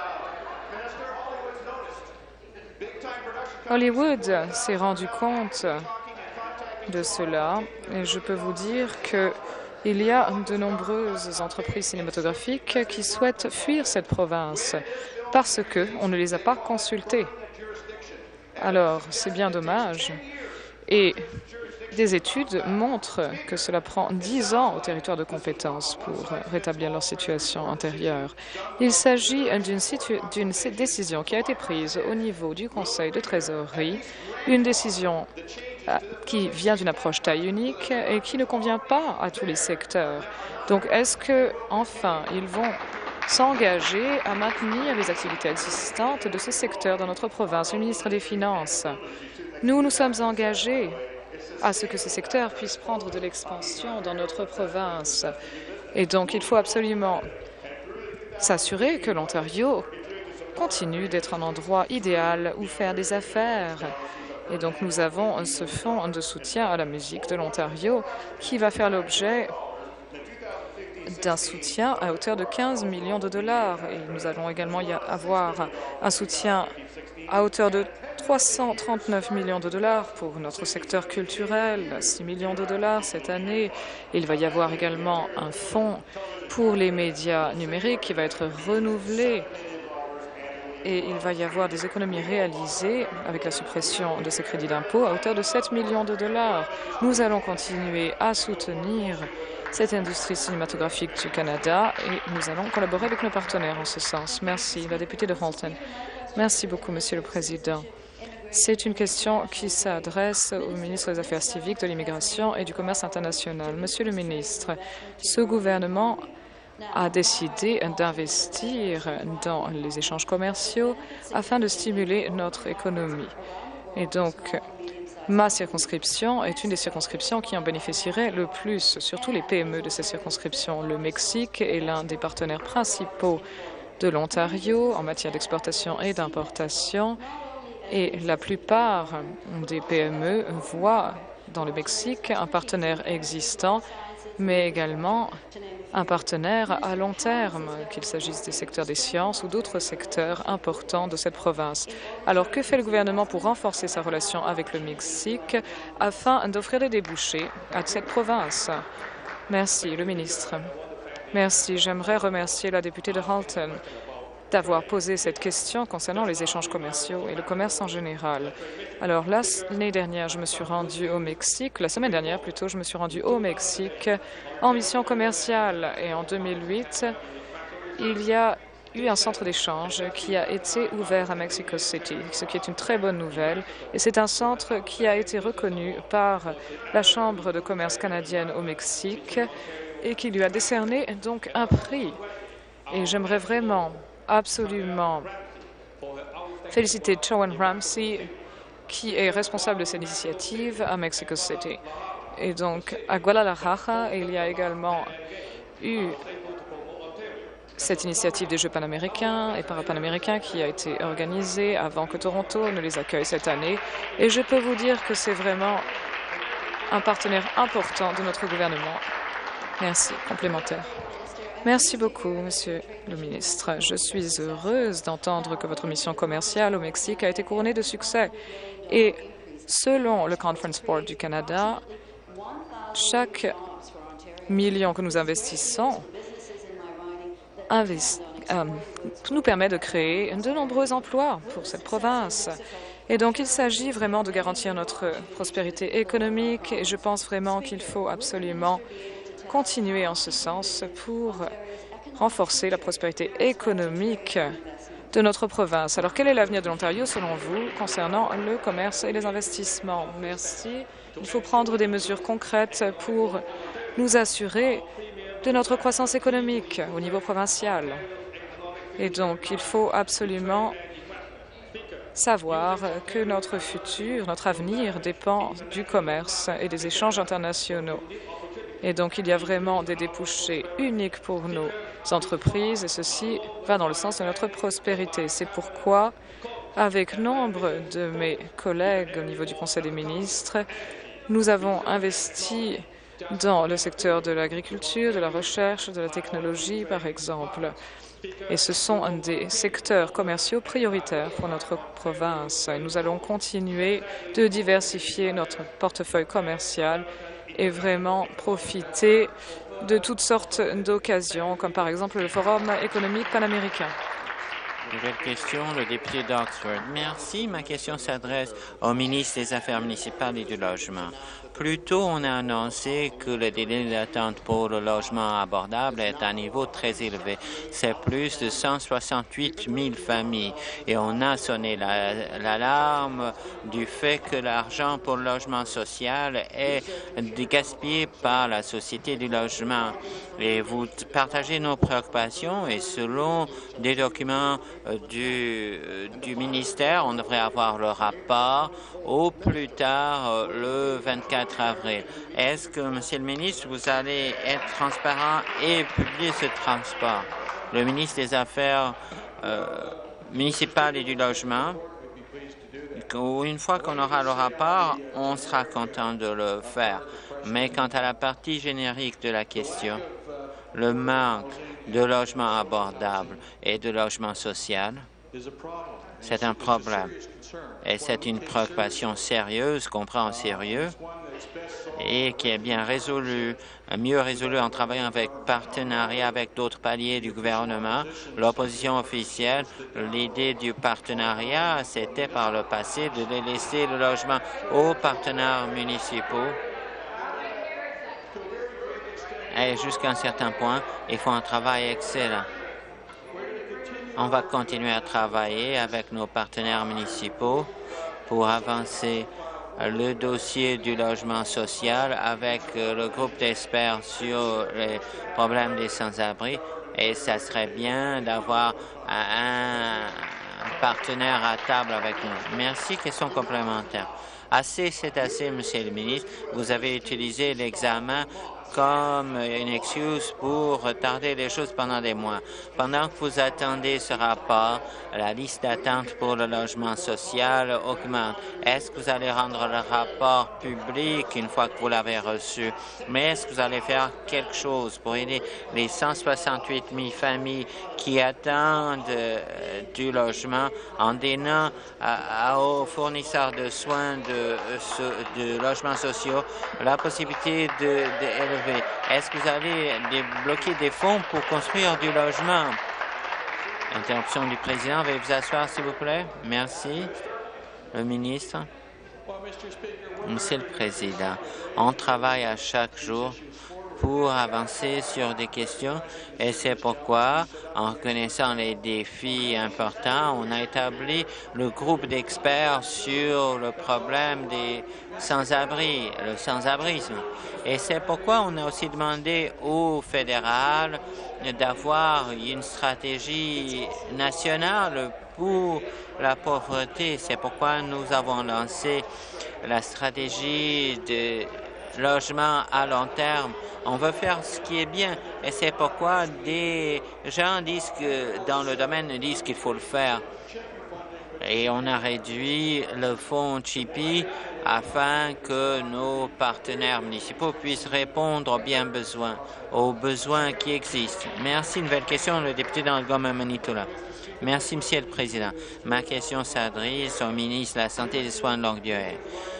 Hollywood s'est rendu compte de cela et je peux vous dire qu'il y a de nombreuses entreprises cinématographiques qui souhaitent fuir cette province parce qu'on ne les a pas consultées. Alors, c'est bien dommage. Et des études montrent que cela prend dix ans au territoire de compétence pour rétablir leur situation antérieure. Il s'agit d'une décision qui a été prise au niveau du Conseil de trésorerie, une décision qui vient d'une approche taille unique et qui ne convient pas à tous les secteurs. Donc, est-ce que enfin ils vont s'engager à maintenir les activités existantes de ce secteur dans notre province? Le ministre des Finances, nous nous sommes engagés à ce que ce secteur puisse prendre de l'expansion dans notre province. Et donc, il faut absolument s'assurer que l'Ontario continue d'être un endroit idéal où faire des affaires. Et donc, nous avons ce fonds de soutien à la musique de l'Ontario qui va faire l'objet d'un soutien à hauteur de quinze millions de dollars. Et nous allons également y avoir un soutien à hauteur de trois cent trente-neuf millions de dollars pour notre secteur culturel, six millions de dollars cette année. Il va y avoir également un fonds pour les médias numériques qui va être renouvelé et il va y avoir des économies réalisées avec la suppression de ces crédits d'impôt à hauteur de sept millions de dollars. Nous allons continuer à soutenir cette industrie cinématographique du Canada et nous allons collaborer avec nos partenaires en ce sens. Merci. La députée de Halton. Merci beaucoup, Monsieur le Président. C'est une question qui s'adresse au ministre des Affaires civiques, de l'immigration et du commerce international. Monsieur le ministre, ce gouvernement a décidé d'investir dans les échanges commerciaux afin de stimuler notre économie. Et donc, ma circonscription est une des circonscriptions qui en bénéficierait le plus, surtout les P M E de ces circonscriptions. Le Mexique est l'un des partenaires principaux de l'Ontario en matière d'exportation et d'importation. Et la plupart des P M E voient dans le Mexique un partenaire existant, mais également un partenaire à long terme, qu'il s'agisse des secteurs des sciences ou d'autres secteurs importants de cette province. Alors, que fait le gouvernement pour renforcer sa relation avec le Mexique afin d'offrir des débouchés à cette province? Merci, le ministre. Merci. J'aimerais remercier la députée de Halton d'avoir posé cette question concernant les échanges commerciaux et le commerce en général. Alors, l'année dernière, je me suis rendue au Mexique, la semaine dernière plutôt, je me suis rendue au Mexique en mission commerciale. Et en deux mille huit, il y a eu un centre d'échange qui a été ouvert à Mexico City, ce qui est une très bonne nouvelle. Et c'est un centre qui a été reconnu par la Chambre de commerce canadienne au Mexique et qui lui a décerné donc un prix. Et j'aimerais vraiment absolument féliciter Chowan Ramsey, qui est responsable de cette initiative à Mexico City. Et donc, à Guadalajara, il y a également eu cette initiative des Jeux panaméricains et parapanaméricains qui a été organisée avant que Toronto ne les accueille cette année. Et je peux vous dire que c'est vraiment un partenaire important de notre gouvernement. Merci. Complémentaire. Merci beaucoup, Monsieur le ministre. Je suis heureuse d'entendre que votre mission commerciale au Mexique a été couronnée de succès. Et selon le Conference Board du Canada, chaque million que nous investissons investi euh, nous permet de créer de nombreux emplois pour cette province. Et donc, il s'agit vraiment de garantir notre prospérité économique et je pense vraiment qu'il faut absolument continuer en ce sens pour renforcer la prospérité économique de notre province. Alors, quel est l'avenir de l'Ontario, selon vous, concernant le commerce et les investissements? Merci. Il faut prendre des mesures concrètes pour nous assurer de notre croissance économique au niveau provincial. Et donc, il faut absolument savoir que notre futur, notre avenir dépend du commerce et des échanges internationaux. Et donc, il y a vraiment des débouchés uniques pour nos entreprises et ceci va dans le sens de notre prospérité. C'est pourquoi, avec nombre de mes collègues au niveau du Conseil des ministres, nous avons investi dans le secteur de l'agriculture, de la recherche, de la technologie, par exemple. Et ce sont des secteurs commerciaux prioritaires pour notre province. Et nous allons continuer de diversifier notre portefeuille commercial et vraiment profiter de toutes sortes d'occasions, comme par exemple le Forum économique panaméricain. Nouvelle question, le député d'Oxford. Merci. Ma question s'adresse au ministre des Affaires municipales et du Logement. Plus tôt, on a annoncé que le délai d'attente pour le logement abordable est à un niveau très élevé. C'est plus de cent soixante-huit mille familles. Et on a sonné l'alarme la, du fait que l'argent pour le logement social est gaspillé par la Société du logement. Et vous partagez nos préoccupations et selon des documents du, du ministère, on devrait avoir le rapport au plus tard le vingt-quatre avril. Est-ce que, Monsieur le ministre, vous allez être transparent et publier ce transport? Le ministre des Affaires euh, municipales et du Logement, une fois qu'on aura le rapport, on sera content de le faire. Mais quant à la partie générique de la question, le manque de logement abordable et de logement social, c'est un problème. Et c'est une préoccupation sérieuse qu'on prend en sérieux et qui est bien résolue, mieux résolue en travaillant avec partenariat avec d'autres paliers du gouvernement. L'opposition officielle, l'idée du partenariat, c'était par le passé de laisser le logement aux partenaires municipaux. Et jusqu'à un certain point, ils font un travail excellent. On va continuer à travailler avec nos partenaires municipaux pour avancer le dossier du logement social avec le groupe d'experts sur les problèmes des sans-abri. Et ça serait bien d'avoir un partenaire à table avec nous. Merci. Question complémentaire. Assez, c'est assez, Monsieur le ministre. Vous avez utilisé l'examen comme une excuse pour retarder les choses pendant des mois. Pendant que vous attendez ce rapport, la liste d'attente pour le logement social augmente. Est-ce que vous allez rendre le rapport public une fois que vous l'avez reçu? Mais est-ce que vous allez faire quelque chose pour aider les cent soixante-huit mille familles qui attendent euh, du logement en donnant à, à, aux fournisseurs de soins de, de logements sociaux la possibilité de, de Est-ce que vous allez débloquer des fonds pour construire du logement? Interruption du président. Veuillez vous asseoir, s'il vous plaît. Merci. Le ministre. Monsieur le Président, on travaille à chaque jour pour avancer sur des questions et c'est pourquoi, en connaissant les défis importants, on a établi le groupe d'experts sur le problème des sans-abri, le sans-abrisme. Et c'est pourquoi on a aussi demandé au fédéral d'avoir une stratégie nationale pour la pauvreté. C'est pourquoi nous avons lancé la stratégie de logement à long terme. On veut faire ce qui est bien et c'est pourquoi des gens disent que dans le domaine disent qu'il faut le faire. Et on a réduit le fonds Chippy afin que nos partenaires municipaux puissent répondre aux bien besoins, aux besoins qui existent. Merci. Nouvelle question, le député d'Algoma-Manitoula. Merci, Monsieur le Président. Ma question s'adresse au ministre de la Santé et des Soins de longue durée.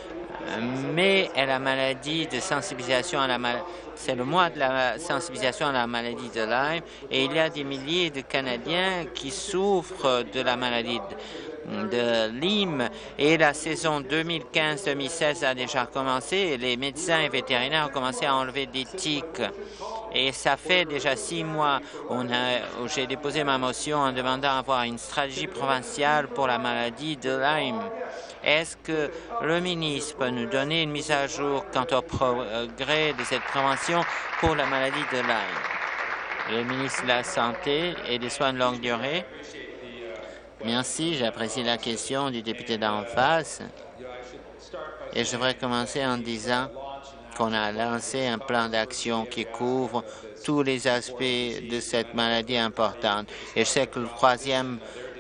Mais est la maladie de sensibilisation à la maladie. C'est le mois de la sensibilisation à la maladie de Lyme et il y a des milliers de Canadiens qui souffrent de la maladie de, de Lyme et la saison deux mille quinze deux mille seize a déjà commencé et les médecins et vétérinaires ont commencé à enlever des tiques. Et ça fait déjà six mois où j'ai déposé ma motion en demandant d'avoir une stratégie provinciale pour la maladie de Lyme. Est-ce que le ministre peut nous donner une mise à jour quant au progrès de cette prévention pour la maladie de Lyme? Le ministre de la Santé et des Soins de longue durée. Merci, j'apprécie la question du député d'en face. Et je voudrais commencer en disant qu'on a lancé un plan d'action qui couvre tous les aspects de cette maladie importante. Et je sais que le troisième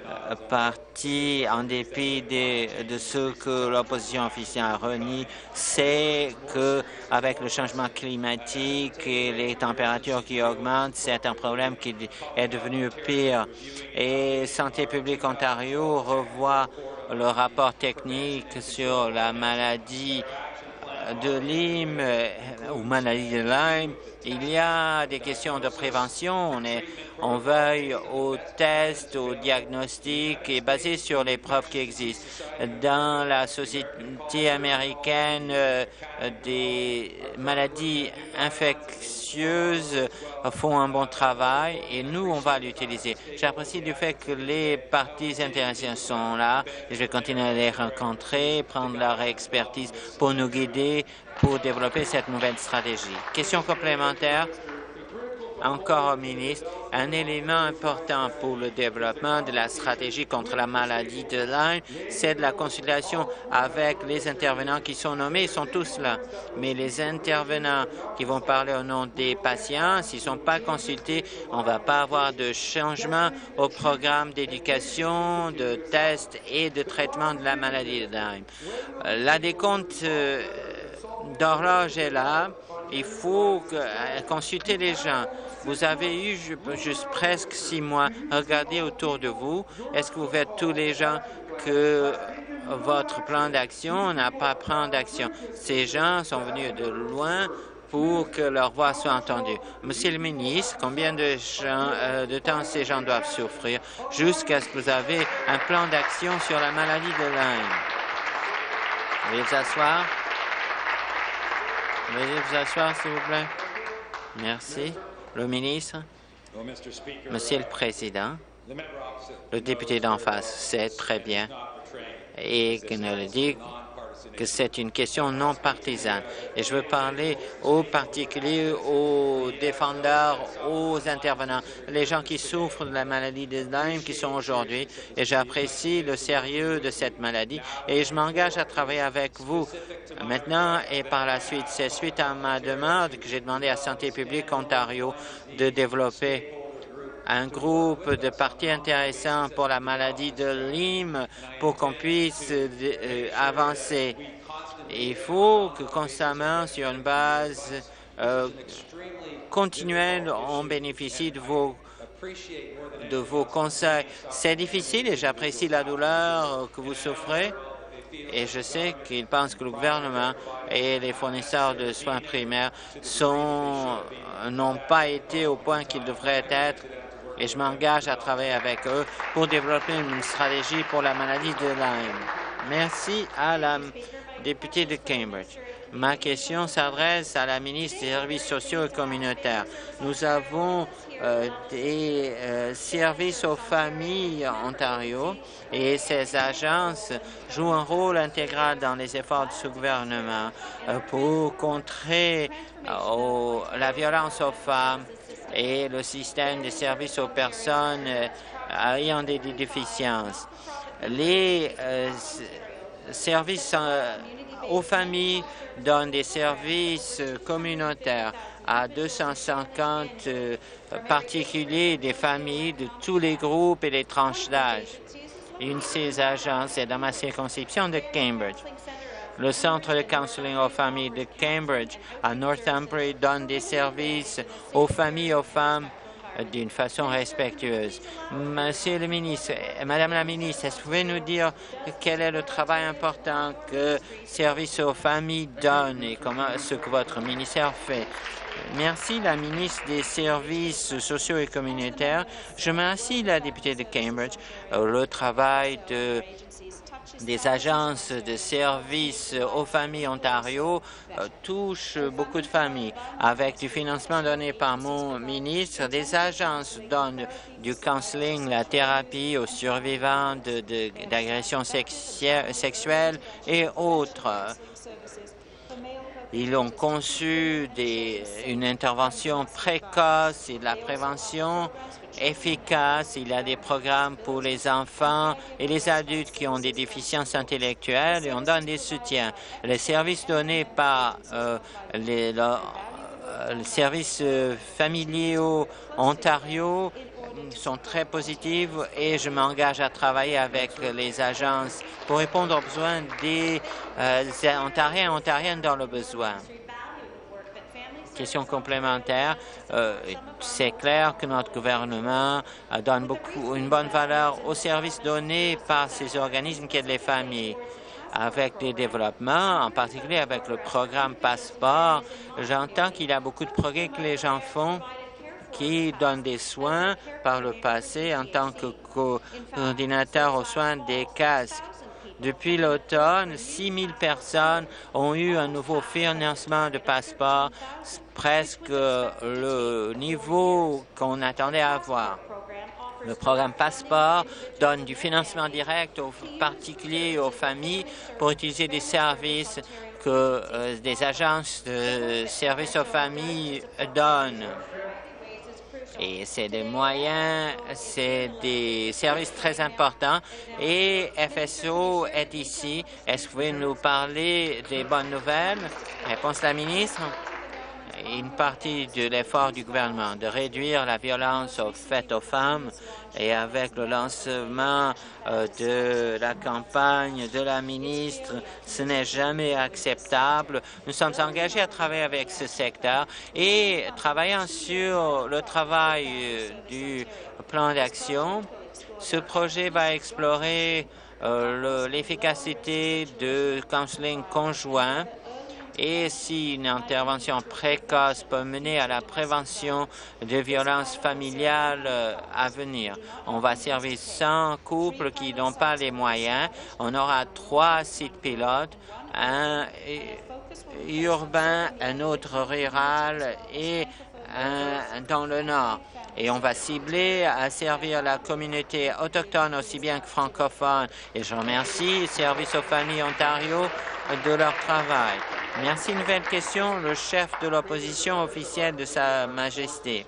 parti, en dépit de, de ce que l'opposition officielle a renié, c'est qu'avec le changement climatique et les températures qui augmentent, c'est un problème qui est devenu pire. Et Santé publique Ontario revoit le rapport technique sur la maladie de Lyme ou maladie de Lyme. Il y a des questions de prévention. On, est, on veille aux tests, aux diagnostics et basé sur les preuves qui existent. Dans la société américaine, euh, des maladies infectieuses font un bon travail et nous, on va l'utiliser. J'apprécie du fait que les parties intéressées sont là et je vais continuer à les rencontrer, prendre leur expertise pour nous guider pour développer cette nouvelle stratégie. Question complémentaire, encore au ministre. Un élément important pour le développement de la stratégie contre la maladie de Lyme, c'est de la consultation avec les intervenants qui sont nommés. Ils sont tous là. Mais les intervenants qui vont parler au nom des patients, s'ils ne sont pas consultés, on ne va pas avoir de changement au programme d'éducation, de tests et de traitement de la maladie de Lyme. La décompte euh, d'horloge est là. Il faut que, euh, consulter les gens. Vous avez eu juste presque six mois. Regardez autour de vous. Est-ce que vous faites tous les gens que votre plan d'action n'a pas plan d'action? Ces gens sont venus de loin pour que leur voix soit entendue. Monsieur le ministre, combien de, gens, euh, de temps ces gens doivent souffrir jusqu'à ce que vous avez un plan d'action sur la maladie de Lyme? Veuillez vous asseoir. Veuillez vous asseoir, s'il vous plaît. Merci. Le ministre. Monsieur le Président, le député d'en face sait très bien et qu'il ne le dit que c'est une question non partisane. Et je veux parler aux particuliers, aux défendeurs, aux intervenants, les gens qui souffrent de la maladie de Lyme qui sont aujourd'hui. Et j'apprécie le sérieux de cette maladie et je m'engage à travailler avec vous maintenant et par la suite. C'est suite à ma demande que j'ai demandé à Santé publique Ontario de développer un groupe de parties intéressants pour la maladie de Lyme pour qu'on puisse euh, avancer. Il faut que constamment, sur une base euh, continuelle, on bénéficie de vos, de vos conseils. C'est difficile et j'apprécie la douleur que vous souffrez. Et je sais qu'ils pensent que le gouvernement et les fournisseurs de soins primaires n'ont pas été au point qu'ils devraient être. Et je m'engage à travailler avec eux pour développer une stratégie pour la maladie de Lyme. Merci à la députée de Cambridge. Ma question s'adresse à la ministre des Services sociaux et communautaires. Nous avons euh, des euh, services aux familles en Ontario et ces agences jouent un rôle intégral dans les efforts de ce gouvernement euh, pour contrer euh, au, la violence aux femmes et le système de services aux personnes euh, ayant des, des déficiences. Les euh, services euh, aux familles donne des services communautaires à deux cent cinquante euh, particuliers des familles de tous les groupes et les tranches d'âge. Une de ces agences est dans ma circonscription de Cambridge. Le Centre de counseling aux familles de Cambridge à Northumbria donne des services aux familles et aux femmes d'une façon respectueuse. Monsieur le ministre, Madame la ministre, est-ce que vous pouvez nous dire quel est le travail important que Services aux familles donne et comment ce que votre ministère fait? Merci, la ministre des Services sociaux et communautaires. Je remercie la députée de Cambridge. Le travail de des agences de services aux familles Ontario euh, touche beaucoup de familles. Avec du financement donné par mon ministre, des agences donnent du counseling, la thérapie aux survivants d'agressions de, de, sexuelles et autres. Ils ont conçu des, une intervention précoce et de la prévention efficace. Il y a des programmes pour les enfants et les adultes qui ont des déficiences intellectuelles et on donne des soutiens. Les services donnés par euh, les, le, euh, les services euh, familiaux Ontario sont très positifs et je m'engage à travailler avec les agences pour répondre aux besoins des euh, Ontariens et Ontariennes dans le besoin. Question complémentaire. Euh, c'est clair que notre gouvernement euh, donne beaucoup, une bonne valeur aux services donnés par ces organismes qui aident les familles. Avec des développements, en particulier avec le programme Passeport, j'entends qu'il y a beaucoup de progrès que les gens font qui donnent des soins par le passé en tant que coordinateur aux soins des casques. Depuis l'automne, six mille personnes ont eu un nouveau financement de passeport, presque le niveau qu'on attendait avoir. Le programme Passeport donne du financement direct aux particuliers et aux familles pour utiliser des services que euh, des agences de services aux familles donnent. Et c'est des moyens, c'est des services très importants. Et F S O est ici. Est-ce que vous pouvez nous parler des bonnes nouvelles? Réponse de la ministre. Une partie de l'effort du gouvernement de réduire la violence faite aux femmes et avec le lancement euh, de la campagne de la ministre, ce n'est jamais acceptable. Nous sommes engagés à travailler avec ce secteur et travaillant sur le travail euh, du plan d'action. Ce projet va explorer euh, l'efficacité de counseling conjoint et si une intervention précoce peut mener à la prévention de violences familiales à venir. On va servir cent couples qui n'ont pas les moyens. On aura trois sites pilotes, un urbain, un autre rural et un dans le nord. Et on va cibler à servir la communauté autochtone aussi bien que francophone. Et je remercie Services aux familles Ontario de leur travail. Merci. Nouvelle question. Le chef de l'opposition officielle de Sa Majesté.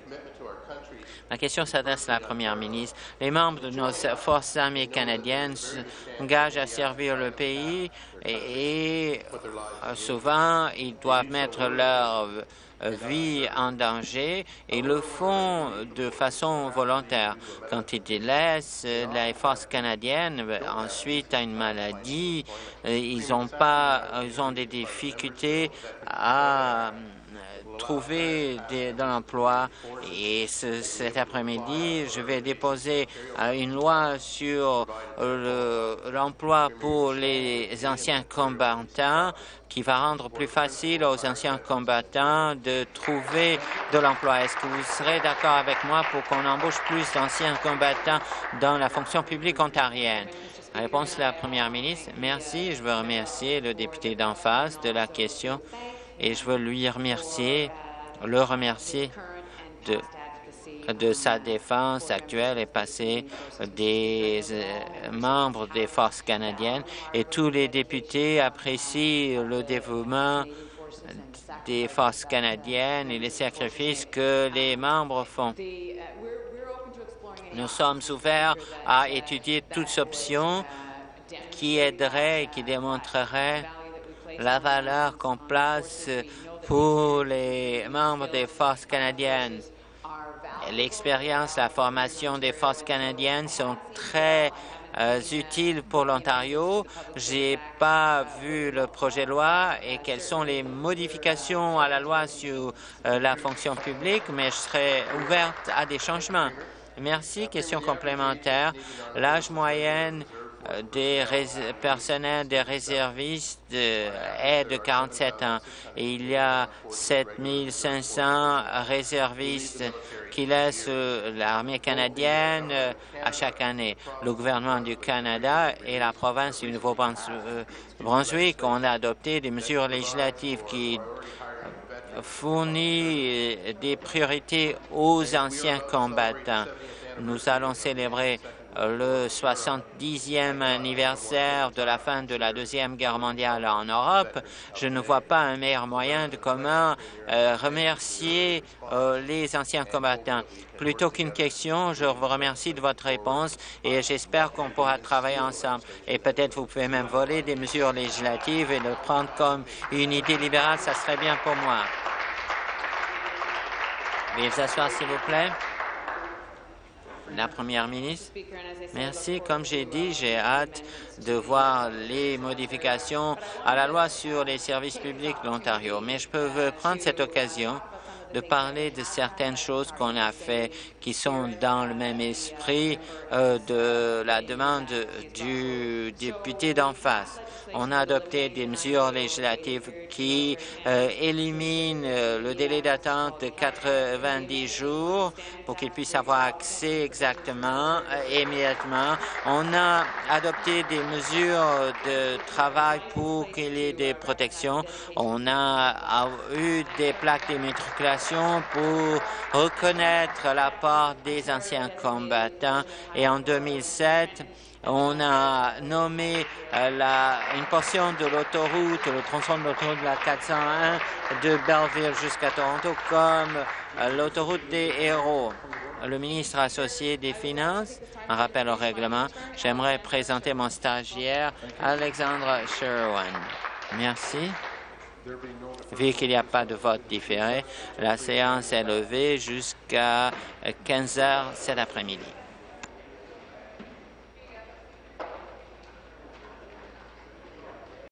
Ma question s'adresse à la Première ministre. Les membres de nos forces armées canadiennes s'engagent à servir le pays et, et souvent, ils doivent mettre leur vie en danger et le font de façon volontaire. Quand ils laissent les forces canadiennes ensuite à une maladie, ils ont pas, ils ont des difficultés à trouver des, de l'emploi. Et ce, cet après-midi, je vais déposer euh, une loi sur l'emploi le, pour les anciens combattants qui va rendre plus facile aux anciens combattants de trouver de l'emploi. Est-ce que vous serez d'accord avec moi pour qu'on embauche plus d'anciens combattants dans la fonction publique ontarienne? Réponse de la Première ministre. Merci. Je veux remercier le député d'en face de la question. Et je veux lui remercier, le remercier de, de sa défense actuelle et passée des euh, membres des forces canadiennes. Et tous les députés apprécient le dévouement des forces canadiennes et les sacrifices que les membres font. Nous sommes ouverts à étudier toutes options qui aideraient et qui démontreraient la valeur qu'on place pour les membres des forces canadiennes. L'expérience, la formation des forces canadiennes sont très euh, utiles pour l'Ontario. Je n'ai pas vu le projet de loi et quelles sont les modifications à la loi sur euh, la fonction publique, mais je serai ouverte à des changements. Merci. Question complémentaire. L'âge moyen des personnels des réservistes euh, est de quarante-sept ans. Et il y a sept mille cinq cents réservistes qui laissent euh, l'armée canadienne euh, à chaque année. Le gouvernement du Canada et la province du Nouveau-Brunswick ont adopté des mesures législatives qui fournissent des priorités aux anciens combattants. Nous allons célébrer le soixante-dixième anniversaire de la fin de la Deuxième Guerre mondiale en Europe. Je ne vois pas un meilleur moyen de comment euh, remercier euh, les anciens combattants. Plutôt qu'une question, je vous remercie de votre réponse et j'espère qu'on pourra travailler ensemble. Et peut-être vous pouvez même voler des mesures législatives et le prendre comme une idée libérale, ça serait bien pour moi. Veuillez vous asseoir, s'il vous plaît. La Première ministre. Merci. Comme j'ai dit, j'ai hâte de voir les modifications à la loi sur les services publics de l'Ontario. Mais je peux prendre cette occasion de parler de certaines choses qu'on a fait qui sont dans le même esprit euh, de la demande du député d'en face. On a adopté des mesures législatives qui euh, éliminent euh, le délai d'attente de quatre-vingt-dix jours pour qu'ils puissent avoir accès exactement, euh, immédiatement. On a adopté des mesures de travail pour qu'il y ait des protections. On a, a eu des plaques d'immatriculation pour reconnaître la part des anciens combattants. Et en deux mille sept, on a nommé euh, la, une portion de l'autoroute, le tronçon de l'autoroute de la quatre cent un de Belleville jusqu'à Toronto comme euh, l'autoroute des héros. Le ministre associé des Finances, un rappel au règlement, j'aimerais présenter mon stagiaire, Alexandre Sherwin. Merci. Vu qu'il n'y a pas de vote différé, la séance est levée jusqu'à quinze heures cet après-midi.